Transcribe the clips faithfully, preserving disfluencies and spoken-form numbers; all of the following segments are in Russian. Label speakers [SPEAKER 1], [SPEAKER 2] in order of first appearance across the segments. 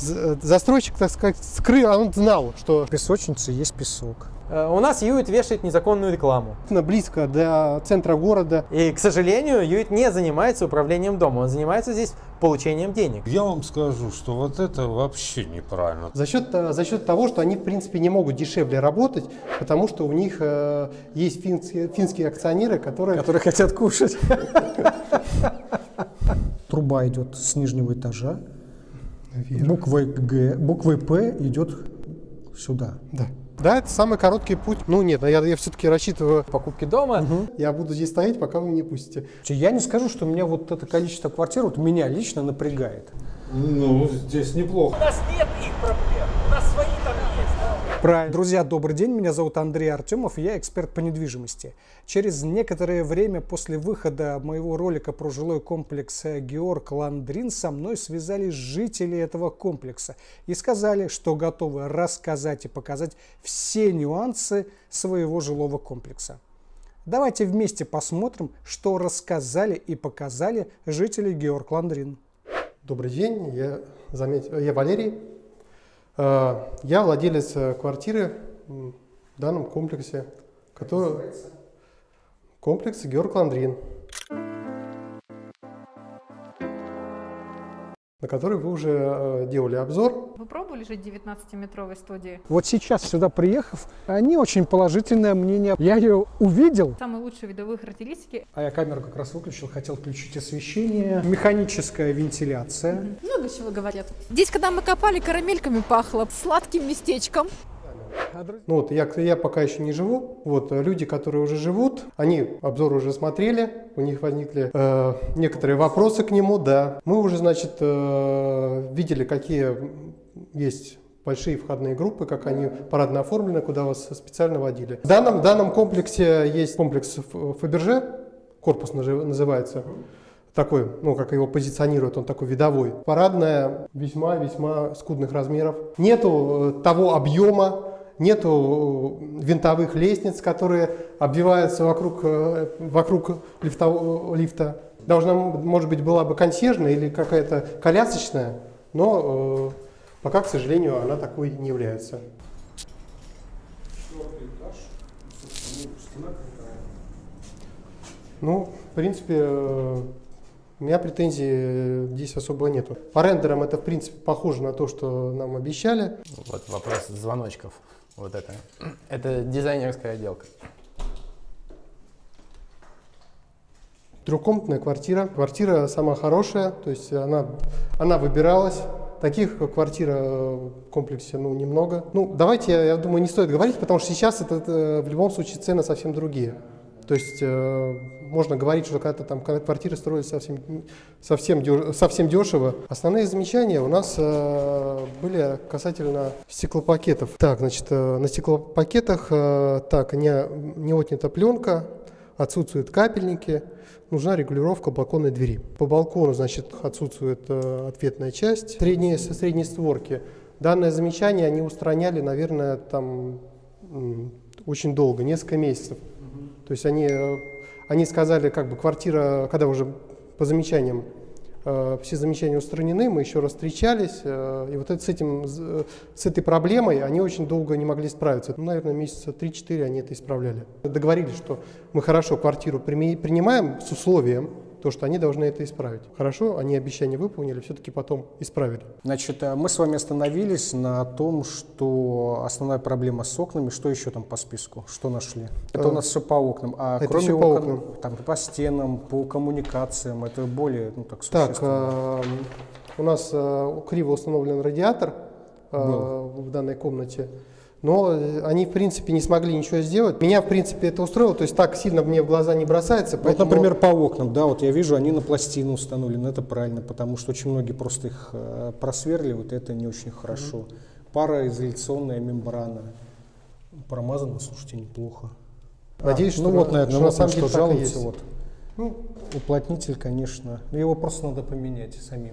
[SPEAKER 1] застройщик, так сказать, скрыл, он знал, что...
[SPEAKER 2] В песочнице есть песок.
[SPEAKER 3] У нас Юит вешает незаконную рекламу.
[SPEAKER 1] Близко до центра города.
[SPEAKER 3] И, к сожалению, Юит не занимается управлением дома, он занимается здесь получением денег.
[SPEAKER 4] Я вам скажу, что вот это вообще неправильно.
[SPEAKER 1] За счет, за счет того, что они, в принципе, не могут дешевле работать, потому что у них э, есть финские, финские акционеры, которые...
[SPEAKER 2] Которые хотят кушать. Труба идет с нижнего этажа. Буквой Г, буквой П идет сюда.
[SPEAKER 1] Да. Да, это самый короткий путь. Ну нет, я, я все-таки рассчитываю
[SPEAKER 3] покупки дома.
[SPEAKER 1] Угу. Я буду здесь стоять, пока вы не пустите.
[SPEAKER 2] Я не скажу, что меня вот это количество квартир вот меня лично напрягает.
[SPEAKER 4] Ну, здесь неплохо.
[SPEAKER 5] У нас нет их проблем, у нас свои там есть.
[SPEAKER 2] Правильно. Друзья, добрый день, меня зовут Андрей Артемов, и я эксперт по недвижимости. Через некоторое время после выхода моего ролика про жилой комплекс Георг Ландрин со мной связались жители этого комплекса и сказали, что готовы рассказать и показать все нюансы своего жилого комплекса. Давайте вместе посмотрим, что рассказали и показали жители Георг Ландрин.
[SPEAKER 1] Добрый день, я, заметил, я Валерий. Я владелец квартиры в данном комплексе, который комплекс Георг Ландрин, на который вы уже делали обзор.
[SPEAKER 6] Вы пробовали жить в девятнадцатиметровой студии?
[SPEAKER 2] Вот сейчас сюда приехав, не очень положительное мнение. Я ее увидел.
[SPEAKER 6] Самые лучшие видовые характеристики.
[SPEAKER 2] А я камеру как раз выключил, хотел включить освещение. Механическая вентиляция.
[SPEAKER 6] Много чего говорят. Здесь, когда мы копали, карамельками пахло, сладким местечком.
[SPEAKER 1] Ну вот я, я пока еще не живу. Вот люди, которые уже живут, они обзор уже смотрели, у них возникли э, некоторые вопросы к нему, да. Мы уже, значит, э, видели, какие есть большие входные группы, как они парадно оформлены, куда вас специально водили. В данном, в данном комплексе есть комплекс Фаберже, корпус называется. Такой, ну, как его позиционируют, он такой видовой. Парадная весьма-весьма скудных размеров. Нету того объема, нету винтовых лестниц, которые обвиваются вокруг, вокруг лифта, лифта. Должна, может быть, была бы консьержная или какая-то колясочная, но э, пока, к сожалению, она такой не является. Ну, в принципе, э, у меня претензий здесь особо нету. По рендерам это, в принципе, похоже на то, что нам обещали.
[SPEAKER 3] Вот вопрос звоночков. Вот это. Это дизайнерская отделка.
[SPEAKER 1] Трехкомнатная квартира. Квартира самая хорошая, то есть она, она выбиралась. Таких квартир в комплексе ну, немного. Ну, давайте, я, я думаю, не стоит говорить, потому что сейчас это, это в любом случае цены совсем другие. То есть э, можно говорить, что когда-то там квартиры строились совсем, совсем, деш, совсем дешево. Основные замечания у нас э, были касательно стеклопакетов. Так, значит, э, на стеклопакетах э, так, не, не отнята пленка, отсутствуют капельники, нужна регулировка балконной двери. По балкону, значит, отсутствует э, ответная часть средней, средней створки. Данное замечание они устраняли, наверное, там очень долго, несколько месяцев. То есть они, они сказали, как бы квартира, когда уже по замечаниям, э, все замечания устранены, мы еще раз встречались, э, и вот это, с, этим, с этой проблемой они очень долго не могли справиться. Ну, наверное, месяца три-четыре они это исправляли. Договорились, что мы хорошо квартиру принимаем с условием, то, что они должны это исправить. Хорошо, они обещания выполнили, все-таки потом исправили.
[SPEAKER 2] Значит, мы с вами остановились на том, что основная проблема с окнами. Что еще там по списку? Что нашли? Это у нас все по окнам. А
[SPEAKER 1] это
[SPEAKER 2] кроме
[SPEAKER 1] все
[SPEAKER 2] окон,
[SPEAKER 1] по окнам.
[SPEAKER 2] Там, по стенам, по коммуникациям, это более ну, так, существенно.
[SPEAKER 1] Так, э, у нас э, криво установлен радиатор э, в данной комнате. Но они, в принципе, не смогли ничего сделать. Меня, в принципе, это устроило, то есть так сильно мне в глаза не бросается.
[SPEAKER 2] Вот,
[SPEAKER 1] поэтому...
[SPEAKER 2] например, по окнам, да, вот я вижу, они на пластину установлены, это правильно, потому что очень многие просто их э, просверливают, и это не очень хорошо. Mm-hmm. Пароизоляционная мембрана промазана, слушайте, неплохо.
[SPEAKER 1] Надеюсь,
[SPEAKER 2] а,
[SPEAKER 1] что,
[SPEAKER 2] ну вот, наверное,
[SPEAKER 1] что
[SPEAKER 2] вот
[SPEAKER 1] на самом деле
[SPEAKER 2] что жалуются, вот.
[SPEAKER 1] Ну,
[SPEAKER 2] уплотнитель, конечно, его просто надо поменять самим.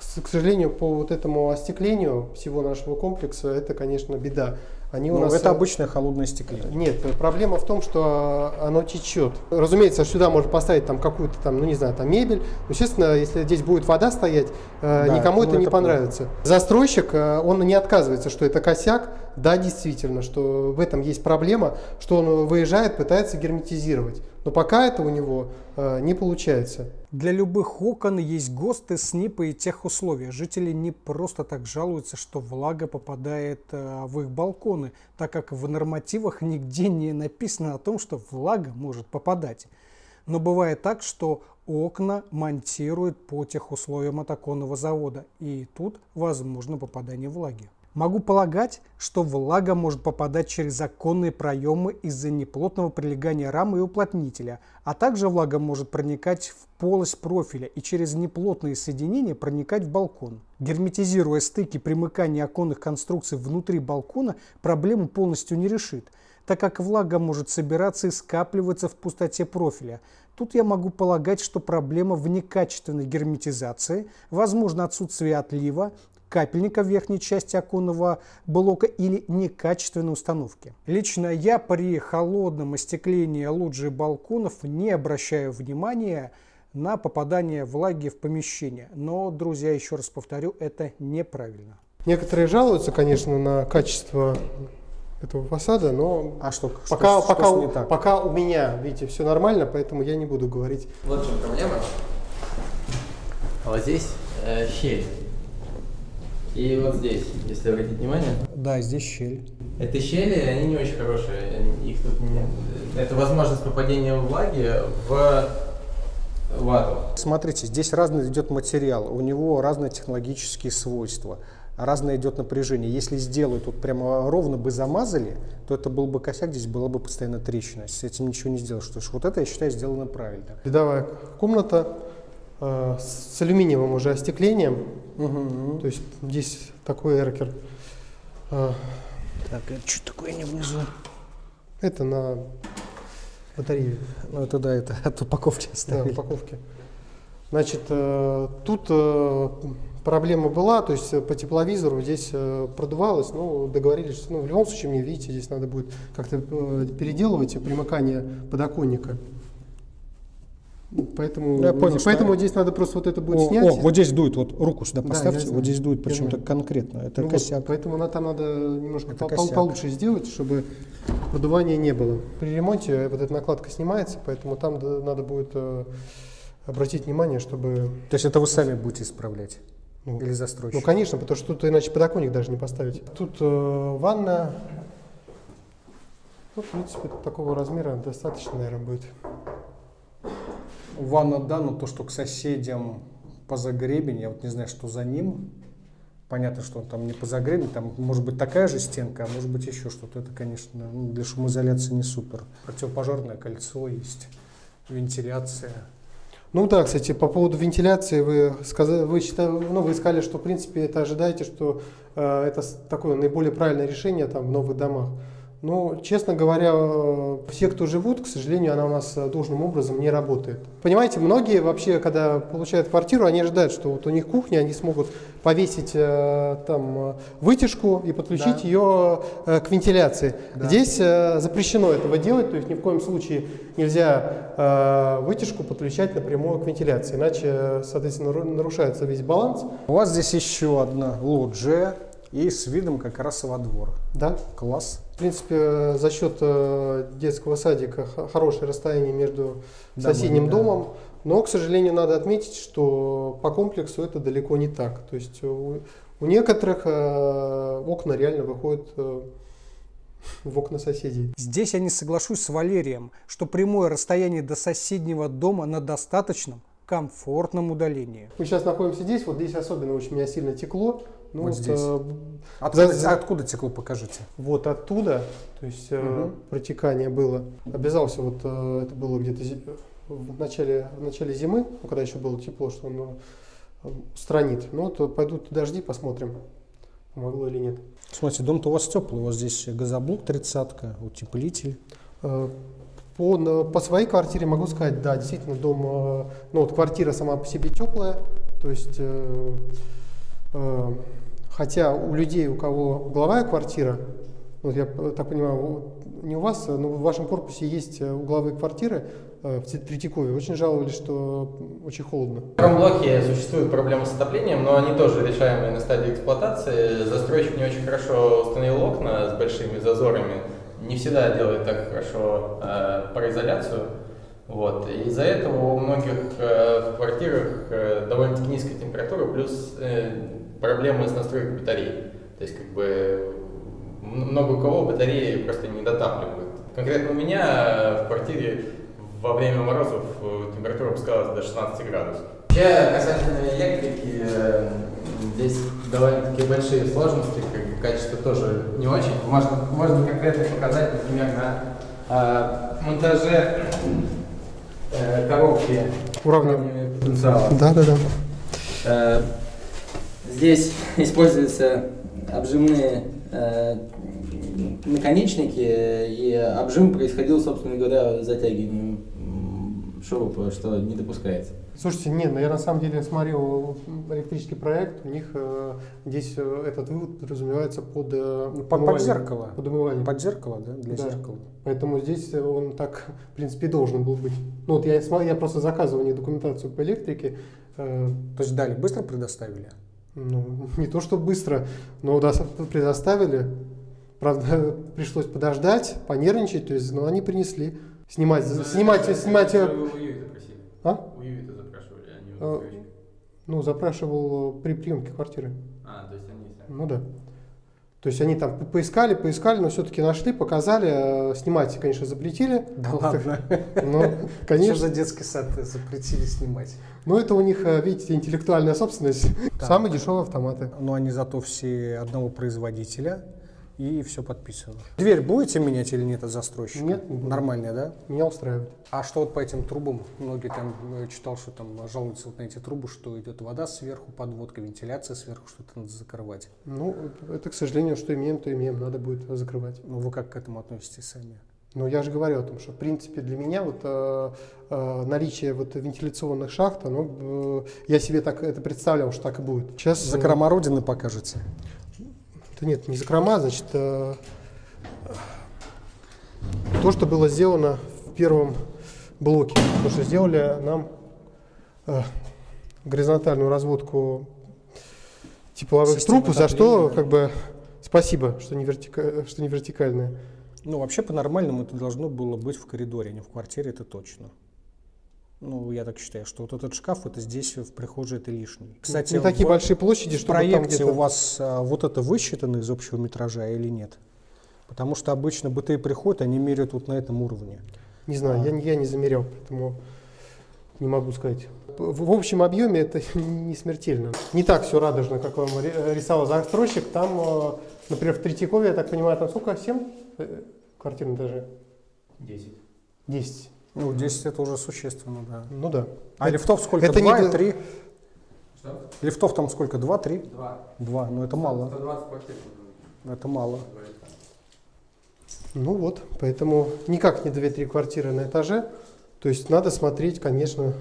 [SPEAKER 1] к сожалению, по вот этому остеклению всего нашего комплекса, это, конечно, беда. Они у
[SPEAKER 2] Но
[SPEAKER 1] нас...
[SPEAKER 2] это обычное холодное стекление.
[SPEAKER 1] Нет, проблема в том, что оно течет. Разумеется, сюда можно поставить там какую-то там, ну не знаю, там мебель. Но, естественно, если здесь будет вода стоять, да, никому это не это понравится. Плохо. Застройщик, он не отказывается, что это косяк. Да, действительно, что в этом есть проблема, что он выезжает, пытается герметизировать. Но пока это у него не получается.
[SPEAKER 2] Для любых окон есть ГОСТы, СНИПы и техусловия. Жители не просто так жалуются, что влага попадает в их балконы, так как в нормативах нигде не написано о том, что влага может попадать. Но бывает так, что окна монтируют по техусловиям от оконного завода, и тут возможно попадание влаги. Могу полагать, что влага может попадать через оконные проемы из-за неплотного прилегания рамы и уплотнителя, а также влага может проникать в полость профиля и через неплотные соединения проникать в балкон. Герметизируя стыки примыкания оконных конструкций внутри балкона, проблему полностью не решит, так как влага может собираться и скапливаться в пустоте профиля. Тут я могу полагать, что проблема в некачественной герметизации, возможно отсутствие отлива, капельника в верхней части оконного блока или некачественной установки. Лично я при холодном остеклении лоджии балконов не обращаю внимания на попадание влаги в помещение. Но, друзья, еще раз повторю, это неправильно.
[SPEAKER 1] Некоторые жалуются, конечно, на качество этого фасада, но
[SPEAKER 2] а что,
[SPEAKER 1] пока,
[SPEAKER 2] что,
[SPEAKER 1] пока,
[SPEAKER 2] что
[SPEAKER 1] у,
[SPEAKER 2] не так?
[SPEAKER 1] пока у меня, видите, все нормально, поэтому я не буду говорить.
[SPEAKER 3] Вот в чем проблема. Вот здесь э, щель. И вот здесь, если обратить внимание.
[SPEAKER 2] Да, здесь щель.
[SPEAKER 3] Это щели, они не очень хорошие. Их тут не... Это возможность попадения влаги в вату.
[SPEAKER 2] Смотрите, здесь разный идет материал, у него разные технологические свойства, разное идет напряжение. Если сделают вот прямо ровно бы замазали, то это был бы косяк, здесь была бы постоянно трещина. С этим ничего не сделаешь. То есть вот это, я считаю, сделано правильно.
[SPEAKER 1] Рядовая комната э, с алюминиевым уже остеклением.
[SPEAKER 2] Угу.
[SPEAKER 1] То есть здесь такой эркер. Э,
[SPEAKER 2] так, это что такое не внизу?
[SPEAKER 1] Это на батарее.
[SPEAKER 2] Ну это да, это от упаковки оставили.
[SPEAKER 1] Да, упаковки. Значит, э, тут э, проблема была, то есть по тепловизору здесь э, продувалось, ну, договорились, что ну, в любом случае, мне, видите, здесь надо будет как-то э, переделывать примыкание подоконника. Поэтому,
[SPEAKER 2] я понял,
[SPEAKER 1] поэтому
[SPEAKER 2] что...
[SPEAKER 1] здесь надо просто вот это будет
[SPEAKER 2] о,
[SPEAKER 1] снять.
[SPEAKER 2] О, вот здесь дует, вот руку сюда поставьте,
[SPEAKER 1] да,
[SPEAKER 2] вот здесь дует, причем так конкретно, это
[SPEAKER 1] ну
[SPEAKER 2] косяк.
[SPEAKER 1] Вот, поэтому на, там надо немножко по,
[SPEAKER 2] косяк.
[SPEAKER 1] получше сделать, чтобы продувания не было. При ремонте вот эта накладка снимается, поэтому там надо будет э, обратить внимание, чтобы...
[SPEAKER 2] То есть это вы сами будете исправлять?
[SPEAKER 1] Ну,
[SPEAKER 2] или застройщик?
[SPEAKER 1] Ну, конечно, потому что тут иначе подоконник даже не поставить. Тут э, ванна, ну, в принципе, такого размера достаточно, наверное, будет.
[SPEAKER 2] Ванна, да, но то, что к соседям позагребень, я вот не знаю, что за ним. Понятно, что он там не позагребень, там может быть такая же стенка, а может быть еще что-то. Это, конечно, ну, для шумоизоляции не супер. Противопожарное кольцо есть, вентиляция.
[SPEAKER 1] Ну да, кстати, по поводу вентиляции вы сказали, вы, считали, ну, вы сказали, что в принципе это ожидаете, что э, это такое наиболее правильное решение там в новых домах. Но, честно говоря, все, кто живут, к сожалению, она у нас должным образом не работает. Понимаете, многие вообще, когда получают квартиру, они ожидают, что вот у них кухня, они смогут повесить э, там вытяжку и подключить да. ее э, к вентиляции. Да. Здесь э, запрещено этого делать, то есть ни в коем случае нельзя э, вытяжку подключать напрямую к вентиляции, иначе, соответственно, нарушается весь баланс.
[SPEAKER 2] У вас здесь еще одна лоджия и с видом как раз во двор.
[SPEAKER 1] Да.
[SPEAKER 2] Класс.
[SPEAKER 1] В принципе, за счет э, детского садика хорошее расстояние между
[SPEAKER 2] Домами,
[SPEAKER 1] соседним
[SPEAKER 2] да.
[SPEAKER 1] домом, но, к сожалению, надо отметить, что по комплексу это далеко не так. То есть у, у некоторых э, окна реально выходят э, в окна соседей.
[SPEAKER 2] Здесь я не соглашусь с Валерием, что прямое расстояние до соседнего дома на достаточном комфортном удалении.
[SPEAKER 1] Мы сейчас находимся здесь, вот здесь особенно очень меня сильно текло. Ну,
[SPEAKER 2] вот
[SPEAKER 1] вот,
[SPEAKER 2] здесь.
[SPEAKER 1] Э,
[SPEAKER 2] откуда,
[SPEAKER 1] за,
[SPEAKER 2] откуда текло, покажите.
[SPEAKER 1] Вот оттуда, то есть э, угу. протекание было. Обязался, вот э, это было где-то в начале, в начале зимы, ну, когда еще было тепло, что он э, странит. Ну вот пойдут дожди, посмотрим, помогло или нет.
[SPEAKER 2] Смотрите, дом-то у вас теплый, у вас здесь газоблок тридцатка, утеплитель.
[SPEAKER 1] Э, По, по своей квартире могу сказать, да, действительно, дом, ну вот квартира сама по себе теплая, То есть, э, э, хотя у людей, у кого угловая квартира, вот я так понимаю, не у вас, но в вашем корпусе есть угловые квартиры в Третьякове. Очень жаловались, что очень холодно.
[SPEAKER 3] В втором блоке существуют проблемы с отоплением, но они тоже решаемые на стадии эксплуатации. Застройщик не очень хорошо установил окна с большими зазорами. Не всегда делает так хорошо э, пароизоляцию. Вот. И из-за этого у многих э, в квартирах э, довольно-таки низкая температура, плюс э, проблемы с настройкой батарей. То есть, как бы, много у кого батареи просто не дотапливают. Конкретно у меня в квартире во время морозов температура опускалась до шестнадцати градусов. Вообще, касательно электрики, э, здесь довольно-таки большие сложности, как бы качество тоже не очень. Можно, можно конкретно показать, например, на э, монтаже э, коробки уровня потенциала.
[SPEAKER 1] Да, да, да.
[SPEAKER 7] Э, здесь используются обжимные э, наконечники, и обжим происходил, собственно говоря, затягиванием шурупа, что не допускается.
[SPEAKER 1] Слушайте, нет, ну я на самом деле смотрел электрический проект, у них э, здесь э, этот вывод подразумевается под, э,
[SPEAKER 2] Под, под зеркало.
[SPEAKER 1] Под умывальник.
[SPEAKER 2] Под зеркало, да, для
[SPEAKER 1] Да.
[SPEAKER 2] зеркала.
[SPEAKER 1] Поэтому здесь он так, в принципе, должен был быть. Ну вот я, смотрел, я просто заказывал не документацию по электрике. Э,
[SPEAKER 2] То есть дали, быстро предоставили?
[SPEAKER 1] ну, не то, что быстро, но да, предоставили. Правда, пришлось подождать, понервничать, то есть, но они принесли. Снимать,
[SPEAKER 3] Ну,
[SPEAKER 1] снимать,
[SPEAKER 3] это,
[SPEAKER 1] снимать.
[SPEAKER 3] это вы у Юита просили.
[SPEAKER 1] А?
[SPEAKER 3] У Юита запрашивали, а не у
[SPEAKER 1] А,
[SPEAKER 3] застройщика.
[SPEAKER 1] ну, запрашивал при приемке квартиры.
[SPEAKER 3] А, то есть они сами.
[SPEAKER 1] Ну да. То есть они там поискали, поискали, но все-таки нашли, показали. Снимать, конечно, запретили.
[SPEAKER 2] Да ладно.
[SPEAKER 1] Ну,
[SPEAKER 2] Что
[SPEAKER 1] конечно.
[SPEAKER 2] за детский сад запретили снимать?
[SPEAKER 1] Но это у них, видите, интеллектуальная собственность.
[SPEAKER 2] Да.
[SPEAKER 1] Самые дешевые автоматы.
[SPEAKER 2] Но они зато все одного производителя, и все подписано. Дверь будете менять или нет от застройщика?
[SPEAKER 1] Нет, не буду.
[SPEAKER 2] Нормальная, да?
[SPEAKER 1] Меня устраивает.
[SPEAKER 2] А что вот по этим трубам? Многие там, э, читал, что там жалуются вот на эти трубы, что идет вода сверху, подводка, вентиляция сверху, что-то надо закрывать.
[SPEAKER 1] Ну, это, к сожалению, что имеем, то имеем, надо будет закрывать.
[SPEAKER 2] Ну, вы как к этому относитесь сами?
[SPEAKER 1] Но я же говорю о том, что, в принципе, для меня вот э, э, наличие вот вентиляционных шахт, оно, э, я себе так это представлял, что так и будет. Сейчас,
[SPEAKER 2] Закрома Родины покажете?
[SPEAKER 1] Да нет, не закрома, значит, э, то, что было сделано в первом блоке, то, что сделали нам э, горизонтальную разводку тепловых
[SPEAKER 2] Система
[SPEAKER 1] труб, за что,
[SPEAKER 2] отопления.
[SPEAKER 1] как бы, спасибо, что не, вертика, что не вертикальная.
[SPEAKER 2] Ну, вообще, по-нормальному это должно было быть в коридоре, а не в квартире, это точно. Ну, я так считаю, что вот этот шкаф, это здесь, в прихожей, это лишний. Кстати,
[SPEAKER 1] не такие
[SPEAKER 2] в-
[SPEAKER 1] большие площади,
[SPEAKER 2] в
[SPEAKER 1] чтобы там
[SPEAKER 2] проекте
[SPEAKER 1] где-то...
[SPEAKER 2] у вас а, вот это высчитано из общего метража или нет? Потому что обычно бытовые приходят, они меряют вот на этом уровне.
[SPEAKER 1] Не знаю, я, не- я не замерял, поэтому не могу сказать. В, в общем объеме это не смертельно. Не так все радужно, как вам ри- рисовал застройщик. Там, э, например, в Третьякове, я так понимаю, там сколько? семь э, квартир на этаже?
[SPEAKER 3] Десять.
[SPEAKER 1] десять.
[SPEAKER 2] Ну, десять это уже существенно, да.
[SPEAKER 1] Ну да.
[SPEAKER 2] А лифтов сколько?
[SPEAKER 1] это
[SPEAKER 2] Два
[SPEAKER 1] не
[SPEAKER 2] и
[SPEAKER 1] до-
[SPEAKER 2] три?
[SPEAKER 3] Что?
[SPEAKER 2] Лифтов там сколько? Два, три?
[SPEAKER 3] Два.
[SPEAKER 2] Два, ну это мало.
[SPEAKER 3] сто двадцать квартир.
[SPEAKER 2] Это мало.
[SPEAKER 1] Ну вот, поэтому никак не две-три квартиры на этаже. То есть надо смотреть, конечно.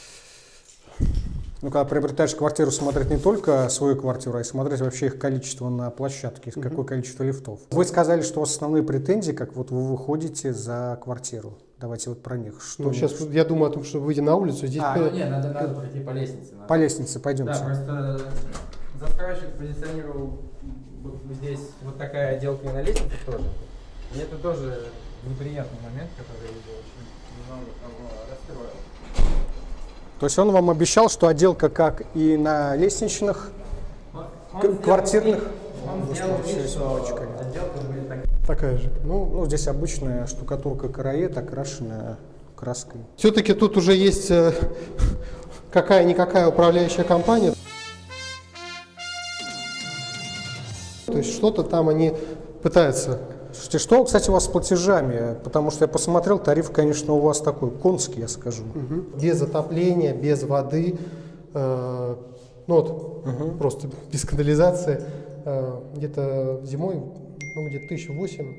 [SPEAKER 2] Ну, когда приобретаешь квартиру, смотреть не только свою квартиру, а и смотреть вообще их количество на площадке,
[SPEAKER 1] Мгм.
[SPEAKER 2] какое количество лифтов. Вы сказали, что у вас основные претензии, как вот вы выходите за квартиру. Давайте вот про них. Что
[SPEAKER 1] Ну,
[SPEAKER 2] не-
[SPEAKER 1] сейчас я думаю о том, что выйдя на улицу, здесь...
[SPEAKER 3] А,
[SPEAKER 1] э,
[SPEAKER 3] ну нет, надо, надо пройти по лестнице. надо.
[SPEAKER 2] По лестнице пойдемте.
[SPEAKER 3] Да, просто застройщик позиционировал вот здесь вот такая отделка и на лестнице тоже. И это тоже неприятный момент, который его очень немного кого расстроил.
[SPEAKER 2] То есть он вам обещал, что отделка как и на лестничных, К- квартирных?
[SPEAKER 3] Он сделал
[SPEAKER 2] Господи,
[SPEAKER 3] вид,
[SPEAKER 2] всё,
[SPEAKER 3] что
[SPEAKER 2] мальчика.
[SPEAKER 3] отделка будет так.
[SPEAKER 1] такая же. Ну,
[SPEAKER 2] ну, здесь обычная штукатурка караед, окрашенная краской.
[SPEAKER 1] все-таки тут уже есть э, какая-никакая управляющая компания. То есть что-то там они пытаются.
[SPEAKER 2] Слушайте, что, кстати, у вас с платежами? Потому что я посмотрел, тариф, конечно, у вас такой конский, я скажу.
[SPEAKER 1] Мгм. Без отопления, без воды, э, ну вот просто без канализации. Э, где-то зимой, ну где-то тысяча восемь,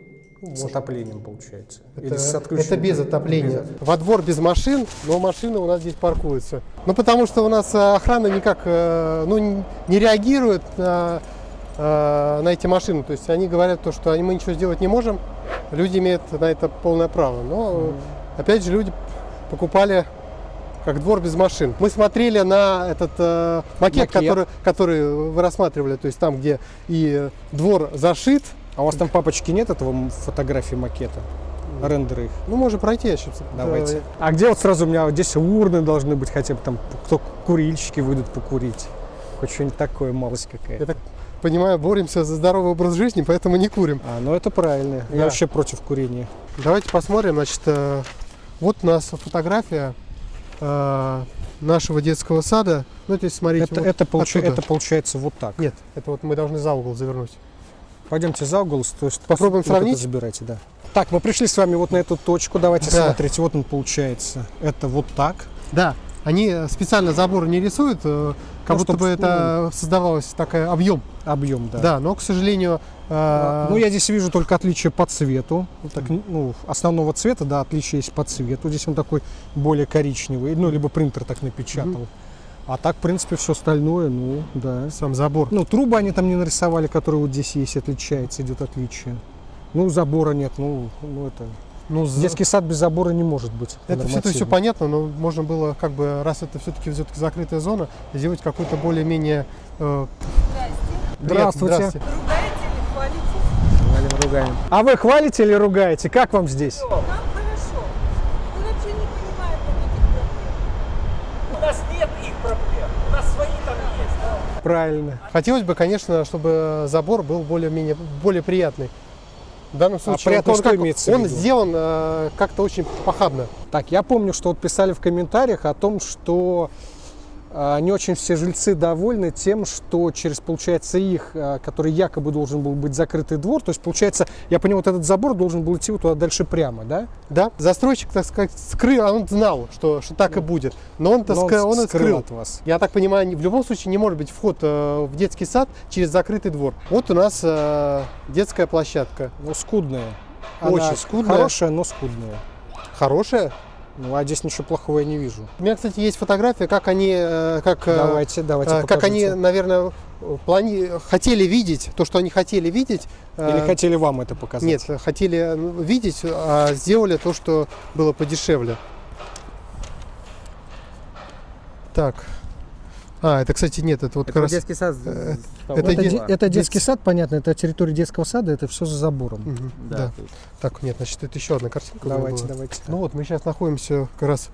[SPEAKER 2] С отоплением, получается.
[SPEAKER 1] Это,
[SPEAKER 2] Или с
[SPEAKER 1] это
[SPEAKER 2] отключением?
[SPEAKER 1] без отопления. Во двор без машин, но машины у нас здесь паркуются. Ну, потому что у нас охрана никак э, ну, не реагирует на, э, на эти машины. То есть они говорят, то, что мы ничего сделать не можем. Люди имеют на это полное право. Но, mm. опять же, люди покупали как двор без машин. Мы смотрели на этот э, макет,
[SPEAKER 2] макет.
[SPEAKER 1] Который, который вы рассматривали. То есть там, где и двор зашит.
[SPEAKER 2] А у вас там папочки нет этого фотографии макета? Рендеры их?
[SPEAKER 1] Ну, можно пройти, я сейчас.
[SPEAKER 2] Давайте. А где вот сразу у меня вот здесь урны должны быть, хотя бы там, кто курильщики выйдут покурить. Хоть что-нибудь такое, малость какая-то.
[SPEAKER 1] Я так понимаю, боремся за здоровый образ жизни, поэтому не курим.
[SPEAKER 2] А, ну это правильно.
[SPEAKER 1] Да.
[SPEAKER 2] Я вообще против курения.
[SPEAKER 1] Давайте посмотрим, значит, э, вот у нас фотография э, нашего детского сада. Ну, здесь смотрите.
[SPEAKER 2] Это,
[SPEAKER 1] вот
[SPEAKER 2] это, получ...
[SPEAKER 1] оттуда.
[SPEAKER 2] это получается вот так.
[SPEAKER 1] Нет, это вот мы должны за угол завернуть.
[SPEAKER 2] Пойдемте за угол, то есть
[SPEAKER 1] попробуем
[SPEAKER 2] вот
[SPEAKER 1] сравнить.
[SPEAKER 2] Это забирайте, да. Так, мы пришли с вами вот на эту точку. Давайте
[SPEAKER 1] да.
[SPEAKER 2] смотрите, вот он получается. Это вот так.
[SPEAKER 1] Да, они специально забор не рисуют, как ну, будто бы это ну, создавалось такой объем.
[SPEAKER 2] Объем, да.
[SPEAKER 1] Да, но, к сожалению...
[SPEAKER 2] Э... Ну, я здесь вижу только отличие по цвету. Вот так, ну, основного цвета, да, отличие есть по цвету. Здесь он такой более коричневый. Ну, либо принтер так напечатал. Mm-hmm. А так, в принципе, все остальное, ну, да.
[SPEAKER 1] Сам забор.
[SPEAKER 2] Ну, трубы они там не нарисовали, которые вот здесь есть, отличается, идет отличие. Ну, забора нет, ну, ну это... Ну, детский сад без забора не может быть.
[SPEAKER 1] Это все, все понятно, но можно было, как бы, раз это все-таки все-таки закрытая зона, сделать какой-то более-менее... Э...
[SPEAKER 2] Здравствуйте.
[SPEAKER 1] Здравствуйте.
[SPEAKER 6] Ругаете или хвалите?
[SPEAKER 2] Хвалим, ругаем. А вы хвалите или ругаете? Как вам здесь?
[SPEAKER 5] Нам хорошо. Мы вообще не понимаем вот этих проблем. У нас нет их проблем. У нас свои там есть.
[SPEAKER 2] Правильно.
[SPEAKER 1] Хотелось бы, конечно, чтобы забор был более-менее более приятный. В данном случае
[SPEAKER 2] а
[SPEAKER 1] он, он, как,
[SPEAKER 2] имеется
[SPEAKER 1] он сделан э, как-то очень похабно.
[SPEAKER 2] Так, я помню, что вот писали в комментариях о том, что э, не очень все жильцы довольны тем, что через, получается, их, э, который якобы должен был быть закрытый двор, то есть, получается, я понимаю, вот этот забор должен был идти вот туда дальше прямо, да?
[SPEAKER 1] Да, застройщик, так сказать, скрыл, он знал, что, что так и будет, но он, но ска, он, он скрыл
[SPEAKER 2] от вас.
[SPEAKER 1] Я так понимаю, в любом случае не может быть вход э, в детский сад через закрытый двор. Вот у нас э, детская площадка.
[SPEAKER 2] Ну, скудная.
[SPEAKER 1] Очень
[SPEAKER 2] Она
[SPEAKER 1] скудная.
[SPEAKER 2] Хорошая, но скудная.
[SPEAKER 1] Хорошая?
[SPEAKER 2] Ну, а здесь ничего плохого я не вижу.
[SPEAKER 1] У меня, кстати, есть фотография, как они, э, как,
[SPEAKER 2] давайте, давайте
[SPEAKER 1] э, как они, наверное, плани... хотели видеть то, что они хотели видеть.
[SPEAKER 2] Или э... хотели вам это показать?
[SPEAKER 1] Нет, хотели видеть, а сделали то, что было подешевле. Так. А, это, кстати, нет, это вот
[SPEAKER 7] это
[SPEAKER 1] как раз...
[SPEAKER 7] детский сад.
[SPEAKER 1] Это,
[SPEAKER 2] это,
[SPEAKER 1] это,
[SPEAKER 2] де... это детский сад, понятно, это территория детского сада, это все за забором.
[SPEAKER 1] Угу,
[SPEAKER 7] да.
[SPEAKER 1] да. Так, нет, значит, это еще одна картинка.
[SPEAKER 2] Давайте,
[SPEAKER 1] была.
[SPEAKER 2] давайте.
[SPEAKER 1] Ну вот, мы сейчас находимся как раз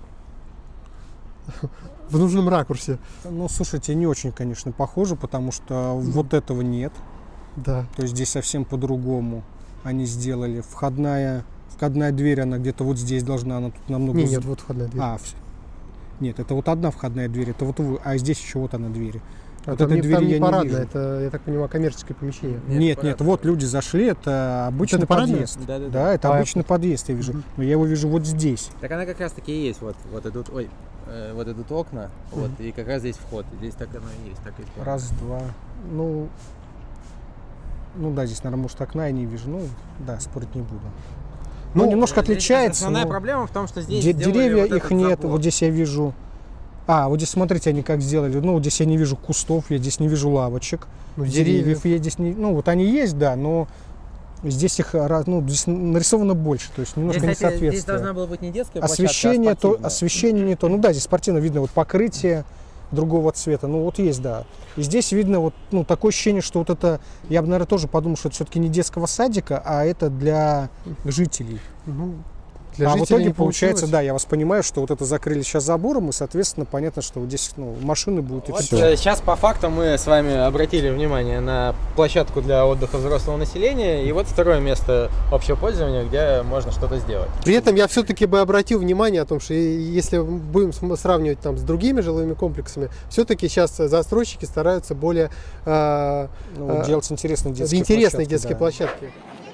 [SPEAKER 1] в нужном ракурсе.
[SPEAKER 2] Ну, слушайте, не очень, конечно, похоже, потому что mm. вот этого нет.
[SPEAKER 1] Да.
[SPEAKER 2] То есть здесь совсем по-другому они сделали. Входная, входная дверь, она где-то вот здесь должна, она тут намного...
[SPEAKER 1] Нет, нет, вот входная дверь.
[SPEAKER 2] А, все. Нет, это вот одна входная дверь, это вот вы, а здесь еще вот она дверь.
[SPEAKER 1] А
[SPEAKER 2] вот
[SPEAKER 1] там
[SPEAKER 2] этой
[SPEAKER 1] не,
[SPEAKER 2] двери
[SPEAKER 1] там не
[SPEAKER 2] я
[SPEAKER 1] парадная,
[SPEAKER 2] не вижу.
[SPEAKER 1] это, я так понимаю, коммерческое помещение.
[SPEAKER 2] Нет, нет, нет, вот люди зашли, это обычный
[SPEAKER 1] это
[SPEAKER 2] подъезд.
[SPEAKER 7] Да, да, да.
[SPEAKER 2] Да, это
[SPEAKER 1] а,
[SPEAKER 2] обычный подъезд, я вижу. Mm-hmm. Но я его вижу вот здесь.
[SPEAKER 7] Так она как раз таки и есть. Вот, вот идут, ой, э, вот идут окна, mm-hmm. вот, и как раз здесь вход. Здесь так оно и есть, так и исполнено.
[SPEAKER 2] Раз, два. Ну, ну да, здесь, наверное, может, окна я не вижу. Ну, да, спорить не буду. Ну, ну немножко здесь отличается.
[SPEAKER 7] Основная
[SPEAKER 2] но...
[SPEAKER 7] проблема в том, что здесь
[SPEAKER 2] Д- деревья
[SPEAKER 7] вот
[SPEAKER 2] их нет. Забор. Вот здесь я вижу. А, вот здесь, смотрите, они как сделали. Ну, вот здесь я не вижу кустов, я здесь не вижу лавочек.
[SPEAKER 1] Ну,
[SPEAKER 2] деревьев.
[SPEAKER 1] деревьев
[SPEAKER 2] я здесь не... Ну, вот они есть, да, но здесь их, ну, здесь нарисовано больше, то есть немножко
[SPEAKER 7] здесь,
[SPEAKER 2] не соответствует.
[SPEAKER 7] Здесь должна была быть не детская
[SPEAKER 2] освещение,
[SPEAKER 7] площадка, а
[SPEAKER 2] то, освещение не то. Ну да, здесь спортивно видно вот покрытие другого цвета. Ну вот есть, да. И здесь видно вот, ну, такое ощущение, что вот это, я бы, наверное, тоже подумал, что это все-таки не детского садика, а это для жителей.
[SPEAKER 1] Ну, для
[SPEAKER 2] а
[SPEAKER 1] жителей
[SPEAKER 2] в итоге
[SPEAKER 1] не
[SPEAKER 2] получается,
[SPEAKER 1] получилось.
[SPEAKER 2] да, я вас понимаю, что вот это закрыли сейчас забором, и, соответственно, понятно, что вот здесь, ну, машины будут и
[SPEAKER 7] вот
[SPEAKER 2] все.
[SPEAKER 7] Сейчас по факту мы с вами обратили внимание на площадку для отдыха взрослого населения, и вот второе место общего пользования, где можно что-то сделать.
[SPEAKER 1] При этом я все-таки бы обратил внимание о том, что если будем сравнивать там с другими жилыми комплексами, все-таки сейчас застройщики стараются более э,
[SPEAKER 2] ну, вот
[SPEAKER 1] э,
[SPEAKER 2] делать интересные детские
[SPEAKER 1] интересные
[SPEAKER 2] площадки.
[SPEAKER 1] детские
[SPEAKER 2] Да.
[SPEAKER 1] площадки.